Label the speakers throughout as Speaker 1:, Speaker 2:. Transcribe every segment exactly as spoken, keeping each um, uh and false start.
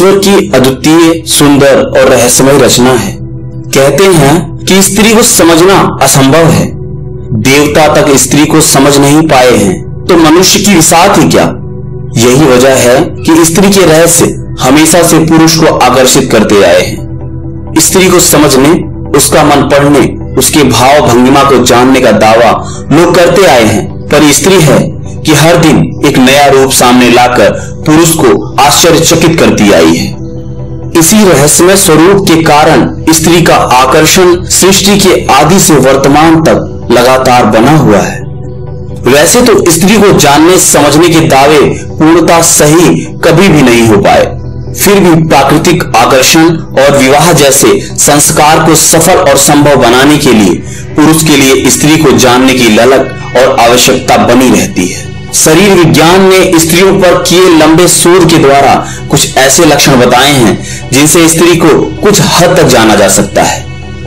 Speaker 1: ईश्वर की अद्वितीय, सुंदर और रहस्यमय रचना है। कहते हैं कि स्त्री को समझना असंभव है। देवता तक स्त्री को समझ नहीं पाए हैं, तो मनुष्य की विसात ही क्या। यही वजह है कि स्त्री के रहस्य हमेशा से पुरुष को आकर्षित करते आए हैं। स्त्री को समझने, उसका मन पढ़ने, उसके भाव भंगिमा को जानने का दावा लोग करते आए हैं, पर स्त्री है कि हर दिन एक नया रूप सामने लाकर पुरुष को आश्चर्यचकित करती आई है। इसी रहस्यमय स्वरूप के कारण स्त्री का आकर्षण सृष्टि के आदि से वर्तमान तक लगातार बना हुआ है। वैसे तो स्त्री को जानने समझने के दावे पूर्णतः सही कभी भी नहीं हो पाए, फिर भी प्राकृतिक आकर्षण और विवाह जैसे संस्कार को सफल और संभव बनाने के लिए पुरुष के लिए स्त्री को जानने की ललक और आवश्यकता बनी रहती है। शरीर विज्ञान ने स्त्रियों पर किए लंबे शोध के द्वारा कुछ ऐसे लक्षण बताए हैं जिनसे स्त्री को कुछ हद तक जाना जा सकता है।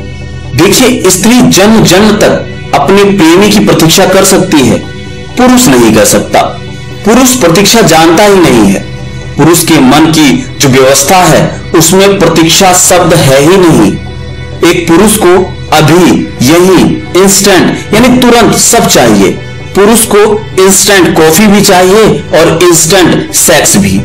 Speaker 1: देखिए, स्त्री जन्म जन्म तक अपने प्रेमी की प्रतीक्षा कर सकती है, पुरुष नहीं कर सकता। पुरुष प्रतीक्षा जानता ही नहीं है। पुरुष के मन की जो व्यवस्था है उसमें प्रतीक्षा शब्द है ही नहीं। एक पुरुष को अभी, यही, इंस्टेंट यानी तुरंत सब चाहिए। पुरुष को इंस्टेंट कॉफी भी चाहिए और इंस्टेंट सेक्स भी।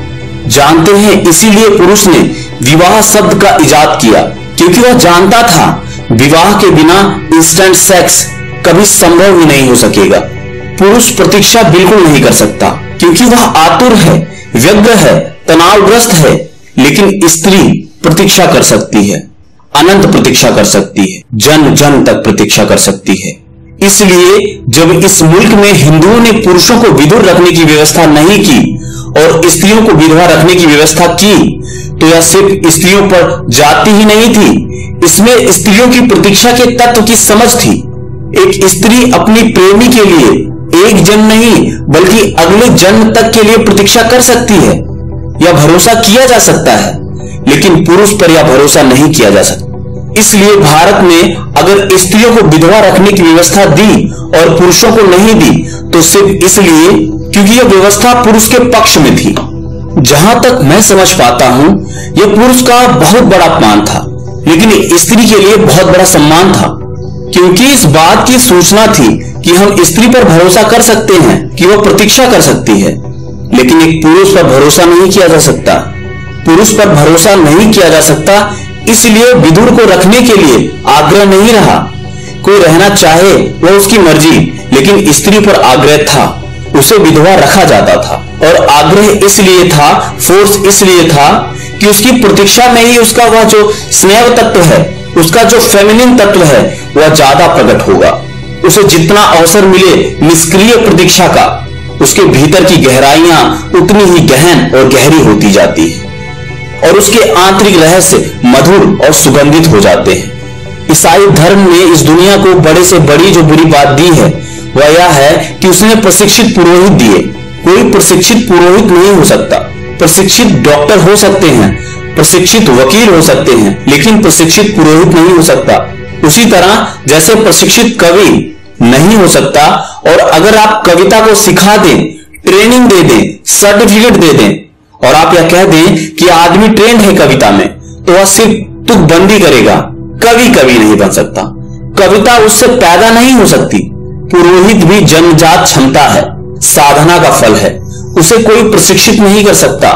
Speaker 1: जानते हैं, इसीलिए पुरुष ने विवाह शब्द का इजाद किया, क्योंकि वह जानता था विवाह के बिना इंस्टेंट सेक्स कभी संभव ही नहीं हो सकेगा। पुरुष प्रतीक्षा बिल्कुल नहीं कर सकता, क्योंकि वह आतुर है, व्यग्र है, तनावग्रस्त है। लेकिन स्त्री प्रतीक्षा कर सकती है, अनंत प्रतीक्षा कर सकती है, जन्म जन्म तक प्रतीक्षा कर सकती है। इसलिए जब इस मुल्क में हिंदुओं ने पुरुषों को विधुर रखने की व्यवस्था नहीं की और स्त्रियों को विधवा रखने की व्यवस्था की, तो यह सिर्फ स्त्रियों पर जाति ही नहीं थी, इसमें स्त्रियों की प्रतीक्षा के तत्व की समझ थी। एक स्त्री अपनी प्रेमी के लिए एक जन्म नहीं बल्कि अगले जन्म तक के लिए प्रतीक्षा कर सकती है। यह भरोसा किया जा सकता है, लेकिन पुरुष पर यह भरोसा नहीं किया जा सकता। इसलिए भारत ने अगर स्त्रियों को विधवा रखने की व्यवस्था दी और पुरुषों को नहीं दी, तो सिर्फ इसलिए क्योंकि यह व्यवस्था पुरुष के पक्ष में थी। जहां तक मैं समझ पाता हूं, यह पुरुष का बहुत बड़ा अपमान था, लेकिन स्त्री के लिए बहुत बड़ा सम्मान था, क्योंकि इस बात की सूचना थी कि हम स्त्री पर भरोसा कर सकते हैं कि वह प्रतीक्षा कर सकती है, लेकिन एक पुरुष पर भरोसा नहीं किया जा सकता। पुरुष पर भरोसा नहीं किया जा सकता, इसलिए विधुर को रखने के लिए आग्रह नहीं रहा। कोई रहना चाहे वह उसकी मर्जी, लेकिन स्त्री पर आग्रह था, उसे विधवा रखा जाता था। और आग्रह इसलिए था, फोर्स इसलिए था कि उसकी प्रतीक्षा में ही उसका वह जो स्नेह तत्व है, उसका जो फेमिनिन तत्व है, वह ज्यादा प्रकट होगा। उसे जितना अवसर मिले निष्क्रिय प्रतीक्षा का, उसके भीतर की गहराइयां उतनी ही गहन और गहरी होती जाती है और उसके आंतरिक रहस्य मधुर और सुगंधित हो जाते हैं। ईसाई धर्म ने इस दुनिया को बड़े से बड़ी जो बुरी बात दी है वह यह है कि उसने प्रशिक्षित पुरोहित दिए। कोई प्रशिक्षित पुरोहित नहीं हो सकता। प्रशिक्षित डॉक्टर हो सकते हैं, प्रशिक्षित वकील हो सकते हैं, लेकिन प्रशिक्षित पुरोहित नहीं हो सकता। उसी तरह जैसे प्रशिक्षित कवि नहीं हो सकता, और अगर आप कविता को सिखा दें, ट्रेनिंग दे दें, सर्टिफिकेट दे दें और आप यह कह दें कि आदमी ट्रेंड है कविता में, तो वह सिर्फ तुकबंदी करेगा, कवि कवि नहीं बन सकता। कविता उससे पैदा नहीं हो सकती। पुरोहित भी जन्मजात क्षमता है, साधना का फल है, उसे कोई प्रशिक्षित नहीं कर सकता।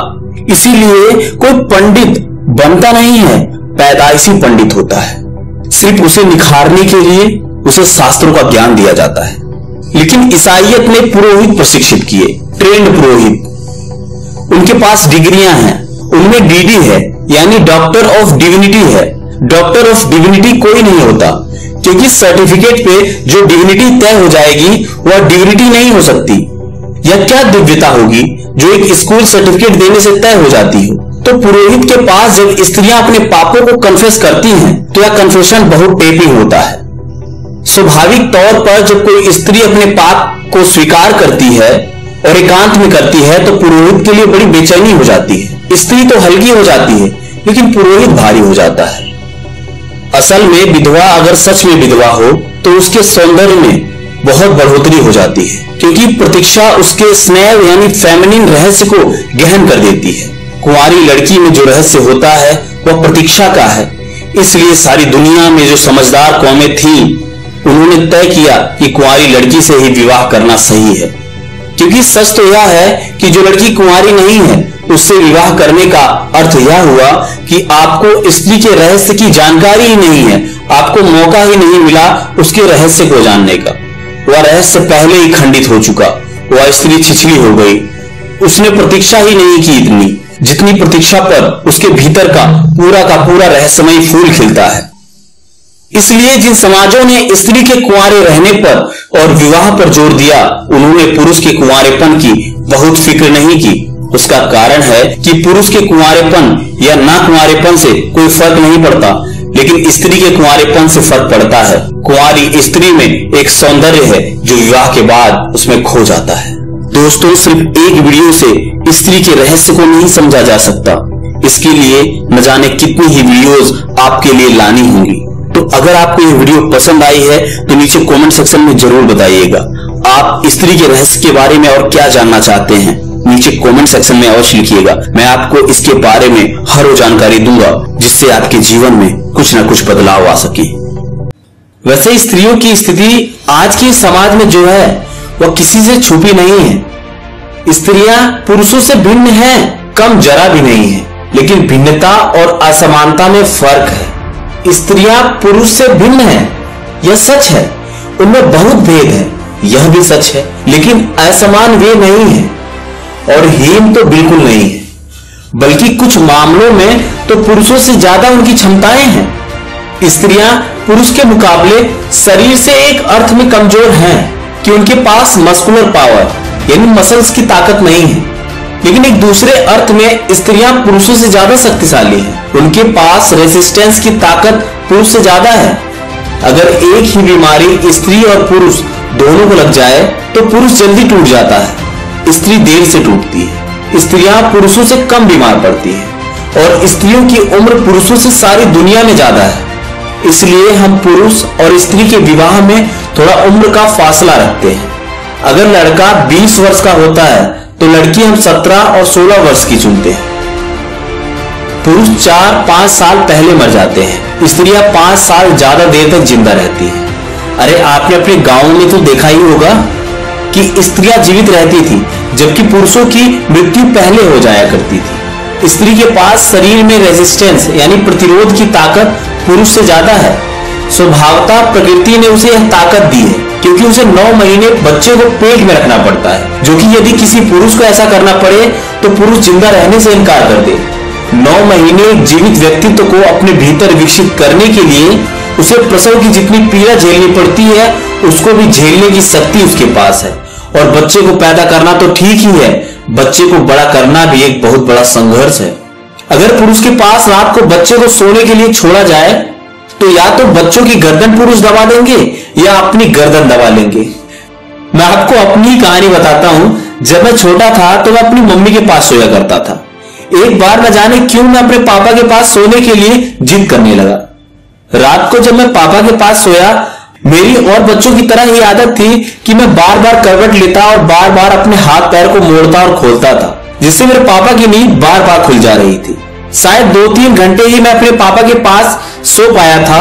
Speaker 1: इसीलिए कोई पंडित बनता नहीं है, पैदाइशी पंडित होता है। सिर्फ उसे निखारने के लिए उसे शास्त्रों का ज्ञान दिया जाता है। लेकिन ईसाइयत ने पुरोहित प्रशिक्षित किए, ट्रेंड पुरोहित। उनके पास डिग्रियां हैं, उनमें डीडी है यानी डॉक्टर ऑफ डिविनिटी है। डॉक्टर ऑफ डिविनिटी कोई नहीं होता, क्योंकि सर्टिफिकेट पे जो डिविनिटी तय हो जाएगी वह डिविनिटी नहीं हो सकती। यह क्या दिव्यता होगी जो एक स्कूल सर्टिफिकेट देने से तय हो जाती हो। तो पुरोहित के पास जब स्त्रियां अपने पापों को कन्फेस करती हैं, तो यह कन्फेशन बहुत टेपी होता है। स्वाभाविक तौर पर जब कोई स्त्री अपने पाप को स्वीकार करती है और एकांत में करती है, तो पुरोहित के लिए बड़ी बेचैनी हो जाती है। स्त्री तो हल्की हो जाती है, लेकिन पुरोहित भारी हो जाता है। असल में विधवा अगर सच में विधवा हो तो उसके सौंदर्य में बहुत बढ़ोतरी हो जाती है, क्योंकि प्रतीक्षा उसके स्नेह यानी फेमिनिन रहस्य को गहन कर देती है। कुंवारी लड़की में जो रहस्य होता है वह प्रतीक्षा का है। इसलिए सारी दुनिया में जो समझदार कौमें थीं, उन्होंने तय किया कि कुंवारी लड़की से ही विवाह करना सही है। क्योंकि सच तो यह है कि जो लड़की कुंवारी नहीं है उससे विवाह करने का अर्थ यह हुआ कि आपको स्त्री के रहस्य की जानकारी ही नहीं है, आपको मौका ही नहीं मिला उसके रहस्य को जानने का। वह रहस्य पहले ही खंडित हो चुका। वह स्त्री छिछली हो गई। उसने प्रतीक्षा ही नहीं की इतनी जितनी प्रतीक्षा पर उसके भीतर का पूरा का पूरा रहस्यमय फूल खिलता है। इसलिए जिन समाजों ने स्त्री के कुंवारे रहने पर और विवाह पर जोर दिया, उन्होंने पुरुष के कुंवारेपन की बहुत फिक्र नहीं की। उसका कारण है कि पुरुष के कुंवारेपन या ना कुंवारेपन से कोई फर्क नहीं पड़ता, लेकिन स्त्री के कुंवारेपन से फर्क पड़ता है। कुंवारी स्त्री में एक सौंदर्य है जो विवाह के बाद उसमें खो जाता है। दोस्तों, सिर्फ एक वीडियो से स्त्री के रहस्य को नहीं समझा जा सकता। इसके लिए न जाने कितनी ही वीडियोस आपके लिए लानी होंगी। तो अगर आपको यह वीडियो पसंद आई है तो नीचे कमेंट सेक्शन में जरूर बताइएगा। आप स्त्री के रहस्य के बारे में और क्या जानना चाहते हैं, नीचे कमेंट सेक्शन में अवश्य लिखिएगा। मैं आपको इसके बारे में हर वो जानकारी दूंगा जिससे आपके जीवन में कुछ न कुछ बदलाव आ सके। वैसे स्त्रियों की स्थिति आज के समाज में जो है वह किसी से छुपी नहीं है। स्त्रियां पुरुषों से भिन्न हैं, कम जरा भी नहीं है, लेकिन भिन्नता और असमानता में फर्क है। स्त्रियां पुरुष से भिन्न हैं, यह सच है। उनमें बहुत भेद है, यह भी सच है, लेकिन असमान वे नहीं है और हीन तो बिल्कुल नहीं है। बल्कि कुछ मामलों में तो पुरुषों से ज्यादा उनकी क्षमताएं हैं। स्त्रियां पुरुष के मुकाबले शरीर से एक अर्थ में कमजोर हैं कि उनके पास मस्कुलर पावर यानी मसल्स की ताकत नहीं है, लेकिन एक दूसरे अर्थ में स्त्रियां पुरुषों से ज्यादा शक्तिशाली हैं। उनके पास रेजिस्टेंस की ताकत पुरुष से ज्यादा है। अगर एक ही बीमारी स्त्री और पुरुष दोनों को लग जाए तो पुरुष जल्दी टूट जाता है, स्त्री देर से टूटती है। स्त्रियां पुरुषों से कम बीमार पड़ती है और स्त्रियों की उम्र पुरुषों से सारी दुनिया में ज्यादा है। इसलिए हम पुरुष और स्त्री के विवाह में थोड़ा उम्र का फासला रखते हैं। अगर लड़का बीस वर्ष का होता है तो लड़की हम सत्रह और सोलह वर्ष की चुनते हैं। पुरुष चार पांच साल पहले मर जाते हैं, स्त्रियां पांच साल ज्यादा देर तक जिंदा रहती हैं। अरे आपने अपने गांव में तो देखा ही होगा कि स्त्रियां जीवित रहती थी जबकि पुरुषों की मृत्यु पहले हो जाया करती थी। स्त्री के पास शरीर में रेजिस्टेंस यानी प्रतिरोध की ताकत पुरुष से ज्यादा है। स्वभावतः प्रकृति ने उसे यह ताकत दी है क्योंकि उसे नौ महीने बच्चे को पेट में रखना पड़ता है, जो कि यदि किसी पुरुष को ऐसा करना पड़े तो पुरुष जिंदा रहने से इनकार कर दे। नौ महीने एक जीवित व्यक्तित्व को अपने भीतर विकसित करने के लिए उसे प्रसव की जितनी पीड़ा झेलनी पड़ती है उसको भी झेलने की शक्ति उसके पास है। और बच्चे को पैदा करना तो ठीक ही है, बच्चे को बड़ा करना भी एक बहुत बड़ा संघर्ष है। अगर पुरुष के पास रात को बच्चे को सोने के लिए छोड़ा जाए तो या तो बच्चों की गर्दन पुरुष दबा देंगे या अपनी गर्दन दबा लेंगे। मैं आपको अपनी कहानी बताता हूं। जब मैं छोटा था तो मैं अपनी मम्मी के पास सोया करता था। एक बार न जाने क्यों मैं अपने पापा के पास सोने के लिए जिद करने लगा। रात को जब मैं पापा के पास सोया, मेरी और बच्चों की तरह ही आदत थी कि मैं बार बार करवट लेता और बार बार अपने हाथ पैर को मोड़ता और खोलता था, जिससे मेरे पापा की नींद बार बार खुल जा रही थी। शायद दो तीन घंटे ही मैं अपने पापा के पास सो पाया था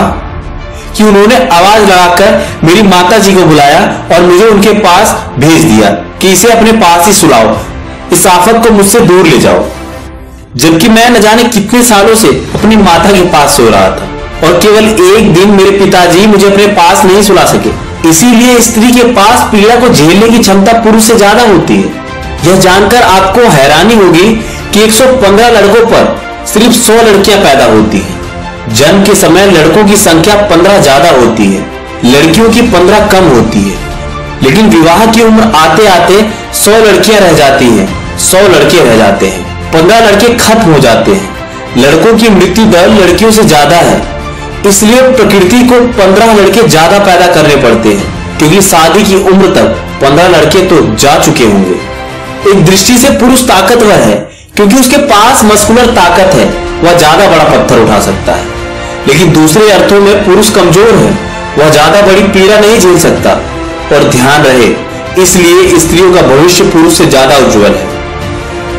Speaker 1: कि उन्होंने आवाज लगाकर मेरी माता जी को बुलाया और मुझे उनके पास भेज दिया कि इसे अपने पास ही सुलाओ, इस आफत को मुझसे दूर ले जाओ। जबकि मैं न जाने कितने सालों से अपनी माता के पास सो रहा था और केवल एक दिन मेरे पिताजी मुझे अपने पास नहीं सुला सके। इसीलिए स्त्री के पास पीड़ा को झेलने की क्षमता पुरुष से ज्यादा होती है। यह जानकर आपको हैरानी होगी कि एक सौ पंद्रह लड़कों पर सिर्फ सौ लड़कियां पैदा होती हैं। जन्म के समय लड़कों की संख्या पंद्रह ज्यादा होती है, लड़कियों की पंद्रह कम होती है। लेकिन विवाह की उम्र आते आते सौ लड़कियां रह जाती हैं, सौ लड़के रह जाते हैं, पंद्रह लड़के खत्म हो जाते हैं। लड़कों की मृत्यु दर लड़कियों से ज्यादा है, इसलिए प्रकृति को पंद्रह लड़के ज्यादा पैदा करने पड़ते हैं, क्योंकि शादी की उम्र तक पंद्रह लड़के तो जा चुके होंगे। एक दृष्टि से पुरुष ताकतवर है क्योंकि उसके पास मस्कुलर ताकत है, वह ज्यादा बड़ा पत्थर उठा सकता है। लेकिन दूसरे अर्थों में पुरुष कमजोर है, वह ज्यादा बड़ी पीड़ा नहीं झेल सकता। और ध्यान रहे, इसलिए स्त्रियों का भविष्य पुरुष से ज्यादा उज्जवल है।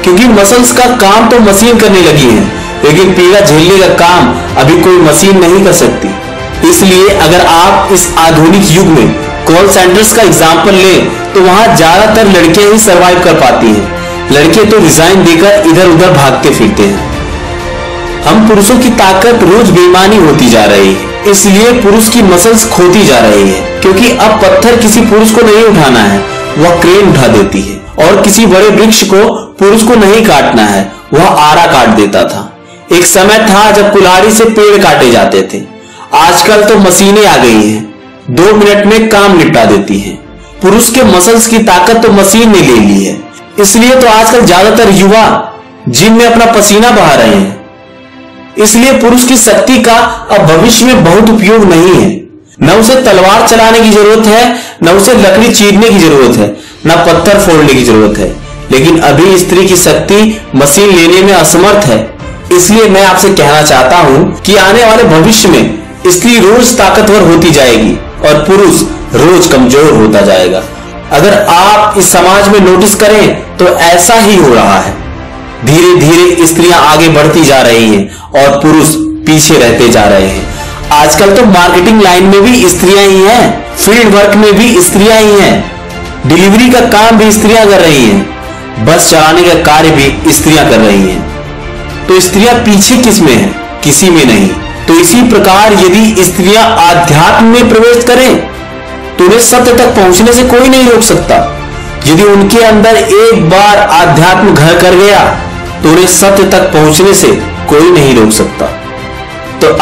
Speaker 1: क्योंकि मसल्स का काम तो मशीन करने लगी है, लेकिन पीड़ा झेलने का काम अभी कोई मशीन नहीं कर सकती। इसलिए अगर आप इस आधुनिक युग में कॉल सेंटर्स का एग्जाम्पल लें तो वहां ज्यादातर लड़कियां ही सरवाइव कर पाती हैं। लड़के तो रिजाइन देकर इधर उधर भागते फिरते हैं। हम पुरुषों की ताकत रोज बेईमानी होती जा रही है, इसलिए पुरुष की मसल्स खोती जा रही है। क्योंकि अब पत्थर किसी पुरुष को नहीं उठाना है, वह क्रेन उठा देती है। और किसी बड़े वृक्ष को पुरुष को नहीं काटना है, वह आरा काट देता था। एक समय था जब कुल्हाड़ी से पेड़ काटे जाते थे। आजकल तो मशीनें आ गई हैं, दो मिनट में काम निपटा देती हैं। पुरुष के मसल्स की ताकत तो मशीन ने ले ली है। इसलिए तो आजकल ज्यादातर युवा जिम में अपना पसीना बहा रहे हैं। इसलिए पुरुष की शक्ति का अब भविष्य में बहुत उपयोग नहीं है। न उसे तलवार चलाने की जरूरत है, न उसे लकड़ी चीरने की जरूरत है, न पत्थर फोड़ने की जरूरत है। लेकिन अभी स्त्री की शक्ति मशीन लेने में असमर्थ है। इसलिए मैं आपसे कहना चाहता हूं कि आने वाले भविष्य में स्त्री रोज ताकतवर होती जाएगी और पुरुष रोज कमजोर होता जाएगा। अगर आप इस समाज में नोटिस करें तो ऐसा ही हो रहा है। धीरे धीरे स्त्रियां आगे बढ़ती जा रही हैं और पुरुष पीछे रहते जा रहे हैं। आजकल तो मार्केटिंग लाइन में भी स्त्रियां ही हैं, फील्ड वर्क में भी स्त्रियां ही हैं, डिलीवरी का काम भी स्त्रियां कर रही हैं, बस चलाने का कार्य भी स्त्रियां कर रही हैं। तो स्त्रियां पीछे किस में हैं? किसी में नहीं। तो इसी प्रकार यदि स्त्रियां आध्यात्म में प्रवेश करें तो उन्हें सत्य तक पहुंचने से कोई नहीं रोक सकता। यदि उनके अंदर एक बार आध्यात्म घर कर गया तो उन्हें सत्य तक पहुंचने से कोई नहीं रोक सकता। तो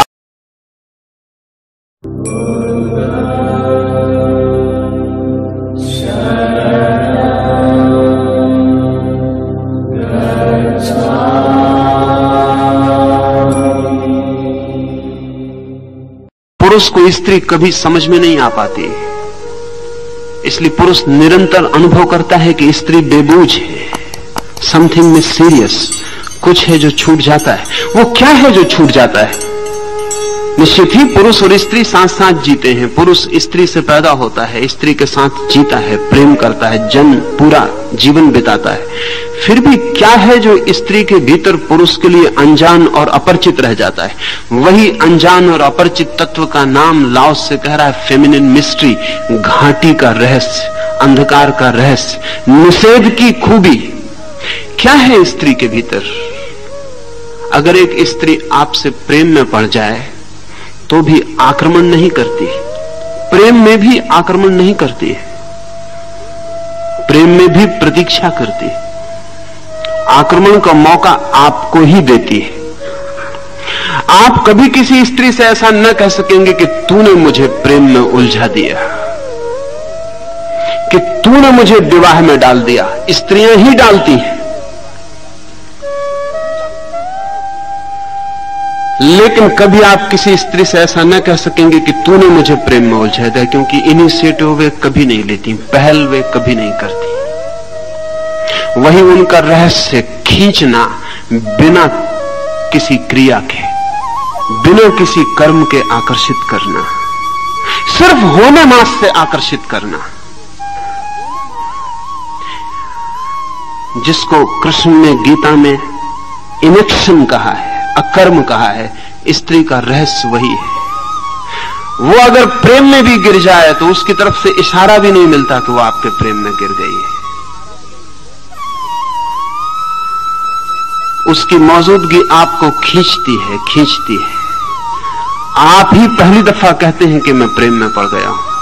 Speaker 2: पुरुष को स्त्री कभी समझ में नहीं आ पाती, इसलिए पुरुष निरंतर अनुभव करता है कि स्त्री बेबूझ है, समथिंग में सीरियस, कुछ है जो छूट जाता है। वो क्या है जो छूट जाता है? निश्चित ही पुरुष और स्त्री साथ साथ जीते हैं। पुरुष स्त्री से पैदा होता है, स्त्री के साथ जीता है, प्रेम करता है, जन्म पूरा जीवन बिताता है। फिर भी क्या है जो स्त्री के भीतर पुरुष के लिए अनजान और अपरिचित रह जाता है? वही अनजान और अपरिचित तत्व का नाम लाओस से कह रहा है फेमिनिन मिस्ट्री, घाटी का रहस्य, अंधकार का रहस्य, निषेध की खूबी। क्या है स्त्री के भीतर? अगर एक स्त्री आपसे प्रेम में पड़ जाए तो भी आक्रमण नहीं करती, प्रेम में भी आक्रमण नहीं करती है, प्रेम में भी प्रतीक्षा करती है, आक्रमण का मौका आपको ही देती है। आप कभी किसी स्त्री से ऐसा न कह सकेंगे कि तूने मुझे प्रेम में उलझा दिया, कि तूने मुझे विवाह में डाल दिया। स्त्रियां ही डालती हैं। लेकिन कभी आप किसी स्त्री से ऐसा न कह सकेंगे कि तूने मुझे प्रेम में उलझा दिया, क्योंकि इनिशिएटिव वे कभी नहीं लेती, पहल वे कभी नहीं करती। वही उनका रहस्य खींचना, बिना किसी क्रिया के, बिना किसी कर्म के आकर्षित करना, सिर्फ होने मात्र से आकर्षित करना, जिसको कृष्ण ने गीता में इनेक्शन कहा है, अकर्म कहा है। स्त्री का रहस्य वही है। वो अगर प्रेम में भी गिर जाए तो उसकी तरफ से इशारा भी नहीं मिलता कि वो आपके प्रेम में गिर गई है। उसकी मौजूदगी आपको खींचती है, खींचती है। आप ही पहली दफा कहते हैं कि मैं प्रेम में पड़ गया हूं।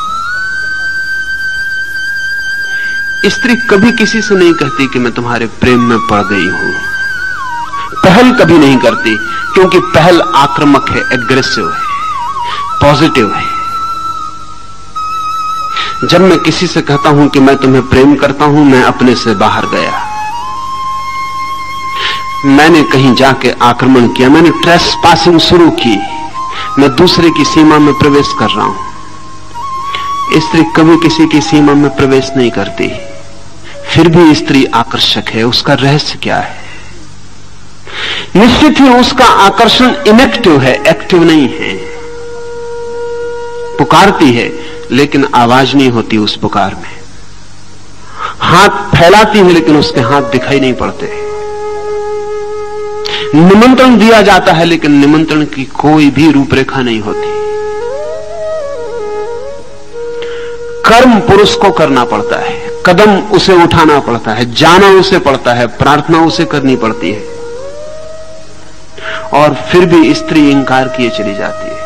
Speaker 2: स्त्री कभी किसी से नहीं कहती कि मैं तुम्हारे प्रेम में पड़ गई हूं। पहल कभी नहीं करती, क्योंकि पहल आक्रामक है, एग्रेसिव है, पॉजिटिव है। जब मैं किसी से कहता हूं कि मैं तुम्हें प्रेम करता हूं, मैं अपने से बाहर गया, मैंने कहीं जाके आक्रमण किया, मैंने ट्रेस पासिंग शुरू की, मैं दूसरे की सीमा में प्रवेश कर रहा हूं। स्त्री कभी किसी की सीमा में प्रवेश नहीं करती, फिर भी स्त्री आकर्षक है। उसका रहस्य क्या है? निश्चित ही उसका आकर्षण इनेक्टिव है, एक्टिव नहीं है। पुकारती है लेकिन आवाज नहीं होती उस पुकार में, हाथ फैलाती है लेकिन उसके हाथ दिखाई नहीं पड़ते। निमंत्रण दिया जाता है लेकिन निमंत्रण की कोई भी रूपरेखा नहीं होती। कर्म पुरुष को करना पड़ता है, कदम उसे उठाना पड़ता है, जाना उसे पड़ता है, प्रार्थना उसे करनी पड़ती है, और फिर भी स्त्री इंकार किए चली जाती है।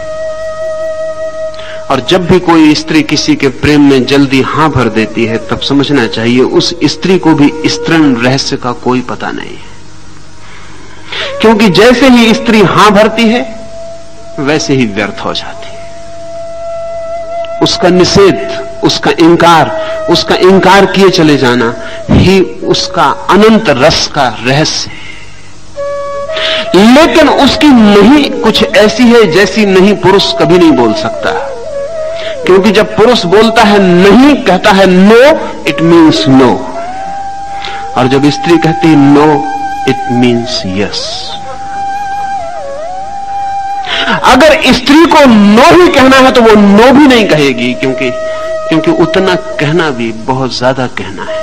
Speaker 2: और जब भी कोई स्त्री किसी के प्रेम में जल्दी हां भर देती है, तब समझना चाहिए उस स्त्री को भी स्तृण रहस्य का कोई पता नहीं है। क्योंकि जैसे ही स्त्री हां भरती है वैसे ही व्यर्थ हो जाती है। उसका निषेध, उसका इंकार, उसका इंकार किए चले जाना ही उसका अनंत रस का रहस्य है। लेकिन उसकी नहीं कुछ ऐसी है जैसी नहीं पुरुष कभी नहीं बोल सकता। क्योंकि जब पुरुष बोलता है नहीं, कहता है नो, इट मीन्स नो, और जब स्त्री कहती है नो, इट मीन्स यस। अगर स्त्री को नो ही कहना है तो वो नो भी नहीं कहेगी, क्योंकि क्योंकि उतना कहना भी बहुत ज्यादा कहना है।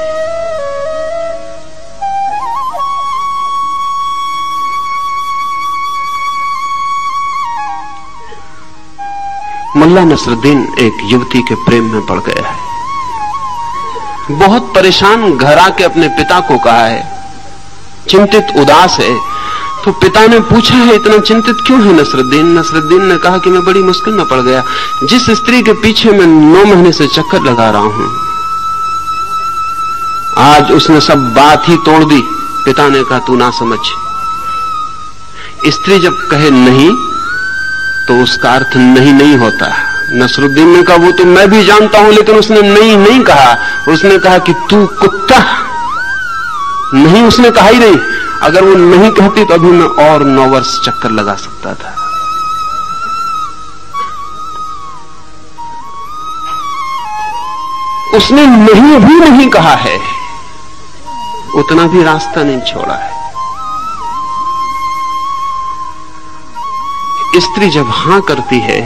Speaker 2: मुल्ला नसरुद्दीन एक युवती के प्रेम में पड़ गया है। बहुत परेशान घर आके अपने पिता को कहा है, चिंतित उदास है। तो पिता ने पूछा है इतना चिंतित क्यों है नसरुद्दीन? नसरुद्दीन ने कहा कि मैं बड़ी मुश्किल में पड़ गया। जिस स्त्री के पीछे मैं नौ महीने से चक्कर लगा रहा हूं, आज उसने सब बात ही तोड़ दी। पिता ने कहा तू ना समझ, स्त्री जब कहे नहीं तो उसका अर्थ नहीं नहीं होता। नसरुद्दीन ने कहा वो तो मैं भी जानता हूं, लेकिन उसने नहीं नहीं कहा। उसने कहा कि तू कुत्ता। नहीं उसने कहा ही नहीं। अगर वो नहीं कहती तो अभी मैं और नौ वर्ष चक्कर लगा सकता था। उसने नहीं भी नहीं कहा है, उतना भी रास्ता नहीं छोड़ा है। स्त्री जब हां करती है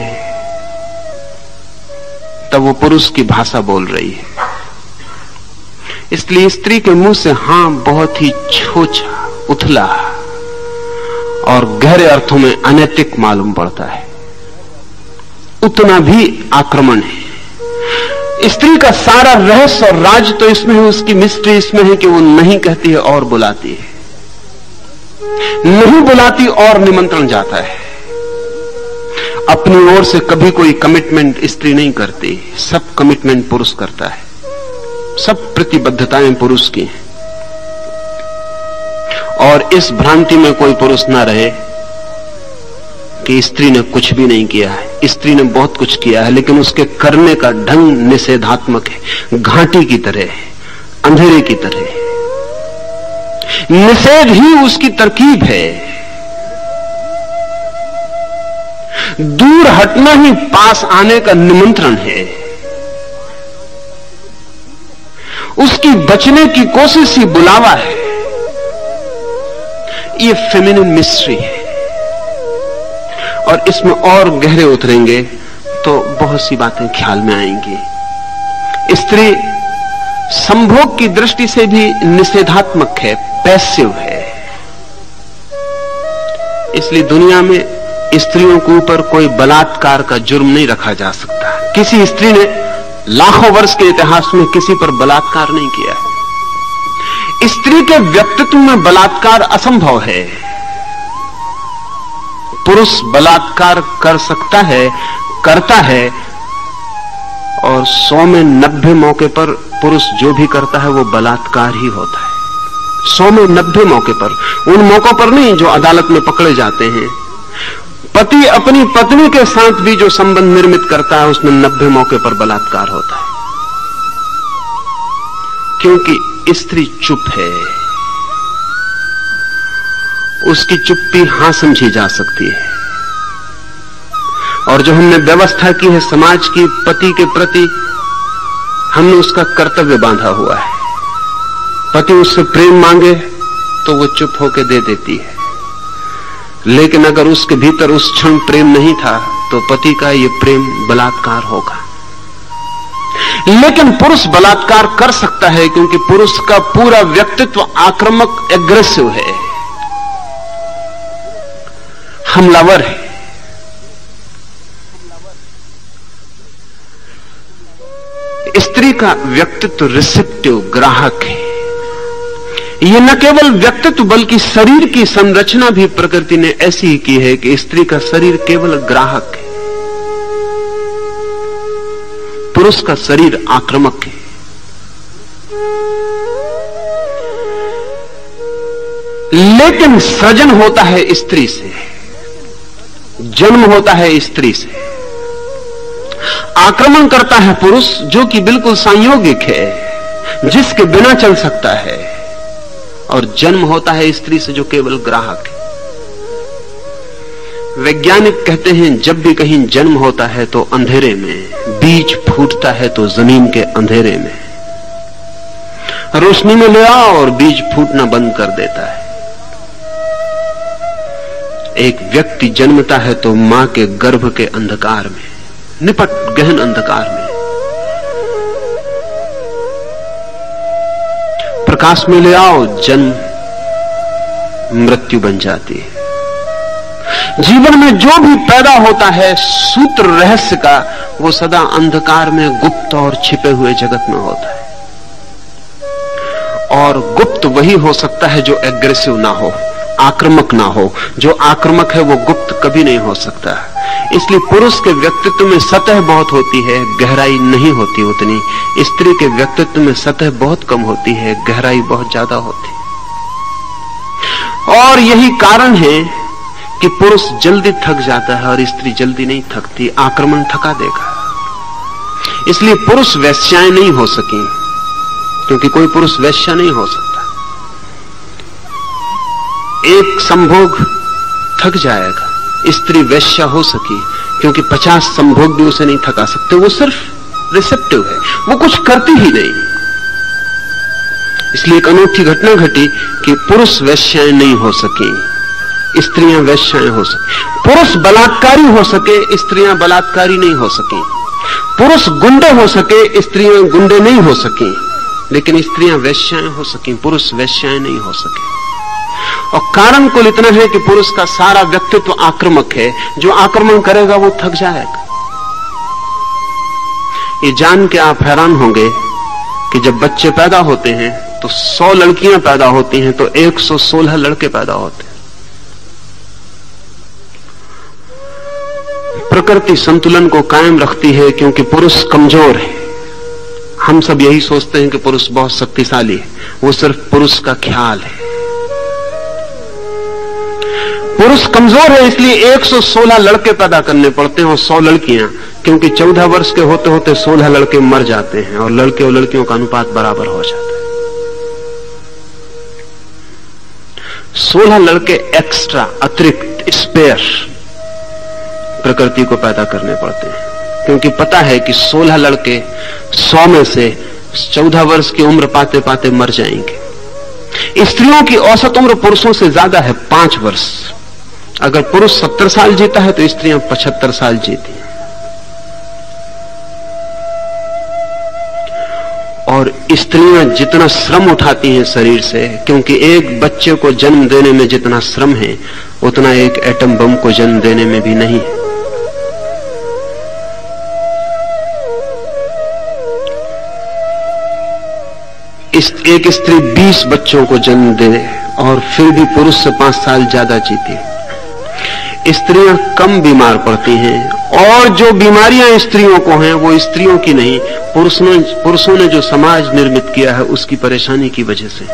Speaker 2: तब वो पुरुष की भाषा बोल रही है। इसलिए स्त्री के मुंह से हां बहुत ही छोटा, उथला और गहरे अर्थों में अनैतिक मालूम पड़ता है। उतना भी आक्रमण है। स्त्री का सारा रहस्य और राज तो इसमें है, उसकी मिस्ट्री इसमें है कि वो नहीं कहती है और बुलाती है, नहीं बुलाती और निमंत्रण जाता है। अपनी ओर से कभी कोई कमिटमेंट स्त्री नहीं करती, सब कमिटमेंट पुरुष करता है, सब प्रतिबद्धताएं पुरुष की हैं। और इस भ्रांति में कोई पुरुष ना रहे कि स्त्री ने कुछ भी नहीं किया है। स्त्री ने बहुत कुछ किया है, लेकिन उसके करने का ढंग निषेधात्मक है, घाटी की तरह है, अंधेरे की तरह है। निषेध ही उसकी तरकीब है। दूर हटना ही पास आने का निमंत्रण है। उसकी बचने की कोशिश ही बुलावा है। ये फेमिनिन मिस्ट्री है, और इसमें और गहरे उतरेंगे तो बहुत सी बातें ख्याल में आएंगी। स्त्री संभोग की दृष्टि से भी निषेधात्मक है, पैसिव है। इसलिए दुनिया में स्त्रियों के ऊपर कोई बलात्कार का जुर्म नहीं रखा जा सकता। किसी स्त्री ने लाखों वर्ष के इतिहास में किसी पर बलात्कार नहीं किया है। स्त्री के व्यक्तित्व में बलात्कार असंभव है। पुरुष बलात्कार कर सकता है, करता है, और सौ में नब्बे मौके पर पुरुष जो भी करता है वो बलात्कार ही होता है। सौ में नब्बे मौके पर, उन मौकों पर नहीं जो अदालत में पकड़े जाते हैं। पति अपनी पत्नी के साथ भी जो संबंध निर्मित करता है उसमें नब्बे मौके पर बलात्कार होता है, क्योंकि स्त्री चुप है। उसकी चुप्पी हां समझी जा सकती है। और जो हमने व्यवस्था की है समाज की पति के प्रति, हमने उसका कर्तव्य बांधा हुआ है। पति उससे प्रेम मांगे तो वो चुप होकर दे देती है, लेकिन अगर उसके भीतर उस क्षण प्रेम नहीं था तो पति का ये प्रेम बलात्कार होगा। लेकिन पुरुष बलात्कार कर सकता है, क्योंकि पुरुष का पूरा व्यक्तित्व आक्रामक, एग्रेसिव है। हमलावर है। स्त्री का व्यक्तित्व रिसेप्टिव, ग्राहक है। यह न केवल व्यक्तित्व बल्कि शरीर की संरचना भी प्रकृति ने ऐसी ही की है कि स्त्री का शरीर केवल ग्राहक है, पुरुष का शरीर आक्रामक है। लेकिन सृजन होता है स्त्री से, जन्म होता है स्त्री से। आक्रमण करता है पुरुष, जो कि बिल्कुल संयोगिक है, जिसके बिना चल सकता है, और जन्म होता है स्त्री से, जो केवल ग्राहक है। वैज्ञानिक कहते हैं जब भी कहीं जन्म होता है तो अंधेरे में, बीज फूटता है तो जमीन के अंधेरे में, रोशनी में ले आओ और बीज फूटना बंद कर देता है। एक व्यक्ति जन्मता है तो मां के गर्भ के अंधकार में, निपट गहन अंधकार में, प्रकाश में ले आओ, जन्म मृत्यु बन जाती है। जीवन में जो भी पैदा होता है सूत्र रहस्य का, वो सदा अंधकार में गुप्त और छिपे हुए जगत में होता है। और गुप्त वही हो सकता है जो एग्रेसिव ना हो, आक्रामक ना हो। जो आक्रामक है वो गुप्त कभी नहीं हो सकता। इसलिए पुरुष के व्यक्तित्व में सतह बहुत होती है, गहराई नहीं होती उतनी। स्त्री के व्यक्तित्व में सतह बहुत कम होती है, गहराई बहुत ज्यादा होती है। और यही कारण है कि पुरुष जल्दी थक जाता है और स्त्री जल्दी नहीं थकती। आक्रमण थका देगा। इसलिए पुरुष वैश्याएं नहीं हो सकी, क्योंकि कोई पुरुष वैश्या नहीं हो सकता। एक संभोग थक जाएगा, स्त्री वैश्या हो सकी, क्योंकि पचास संभोग भी उसे नहीं थका सकते। वो सिर्फ रिसेप्टिव है, वो कुछ करती ही नहीं। इसलिए एक अनूठी घटना घटी कि पुरुष वैश्याएं नहीं हो सकी, स्त्रियां वैश्याएं हो सकी। पुरुष बलात्कारी हो सके, स्त्रियां बलात्कारी नहीं हो सकी। पुरुष गुंडे हो सके, स्त्रियां गुंडे नहीं हो सकी। लेकिन स्त्रियां वैश्याएं हो सकी, पुरुष वैश्याएं नहीं हो सके। और कारण कुल इतना है कि पुरुष का सारा व्यक्तित्व आक्रामक है। जो आक्रमण करेगा वो थक जाएगा। ये जान के आप हैरान होंगे कि जब बच्चे पैदा होते हैं तो सौ लड़कियां पैदा होती हैं तो एक सौ सोलह लड़के पैदा होते हैं। प्रकृति संतुलन को कायम रखती है, क्योंकि पुरुष कमजोर है। हम सब यही सोचते हैं कि पुरुष बहुत शक्तिशाली है, वो सिर्फ पुरुष का ख्याल है। पुरुष कमजोर है, इसलिए एक सौ सोलह लड़के पैदा करने पड़ते हैं और सौ लड़कियां, क्योंकि चौदह वर्ष के होते होते सोलह लड़के मर जाते हैं और लड़के और लड़कियों का अनुपात बराबर हो जाता है। सोलह लड़के एक्स्ट्रा, अतिरिक्त, स्पेयर प्रकृति को पैदा करने पड़ते हैं, क्योंकि पता है कि सोलह लड़के सौ में से चौदह वर्ष की उम्र पाते पाते मर जाएंगे। स्त्रियों की औसत उम्र पुरुषों से ज्यादा है, पांच वर्ष। अगर पुरुष सत्तर साल जीता है तो स्त्रियां पचहत्तर साल जीती हैं। और स्त्रियां जितना श्रम उठाती हैं शरीर से, क्योंकि एक बच्चे को जन्म देने में जितना श्रम है उतना एक एटम बम को जन्म देने में भी नहीं है। इस एक स्त्री बीस बच्चों को जन्म दे और फिर भी पुरुष से पांच साल ज्यादा जीती। स्त्रियां कम बीमार पड़ती हैं, और जो बीमारियां स्त्रियों को हैं वो स्त्रियों की नहीं, पुरुषों पुरुषों ने जो समाज निर्मित किया है उसकी परेशानी की वजह से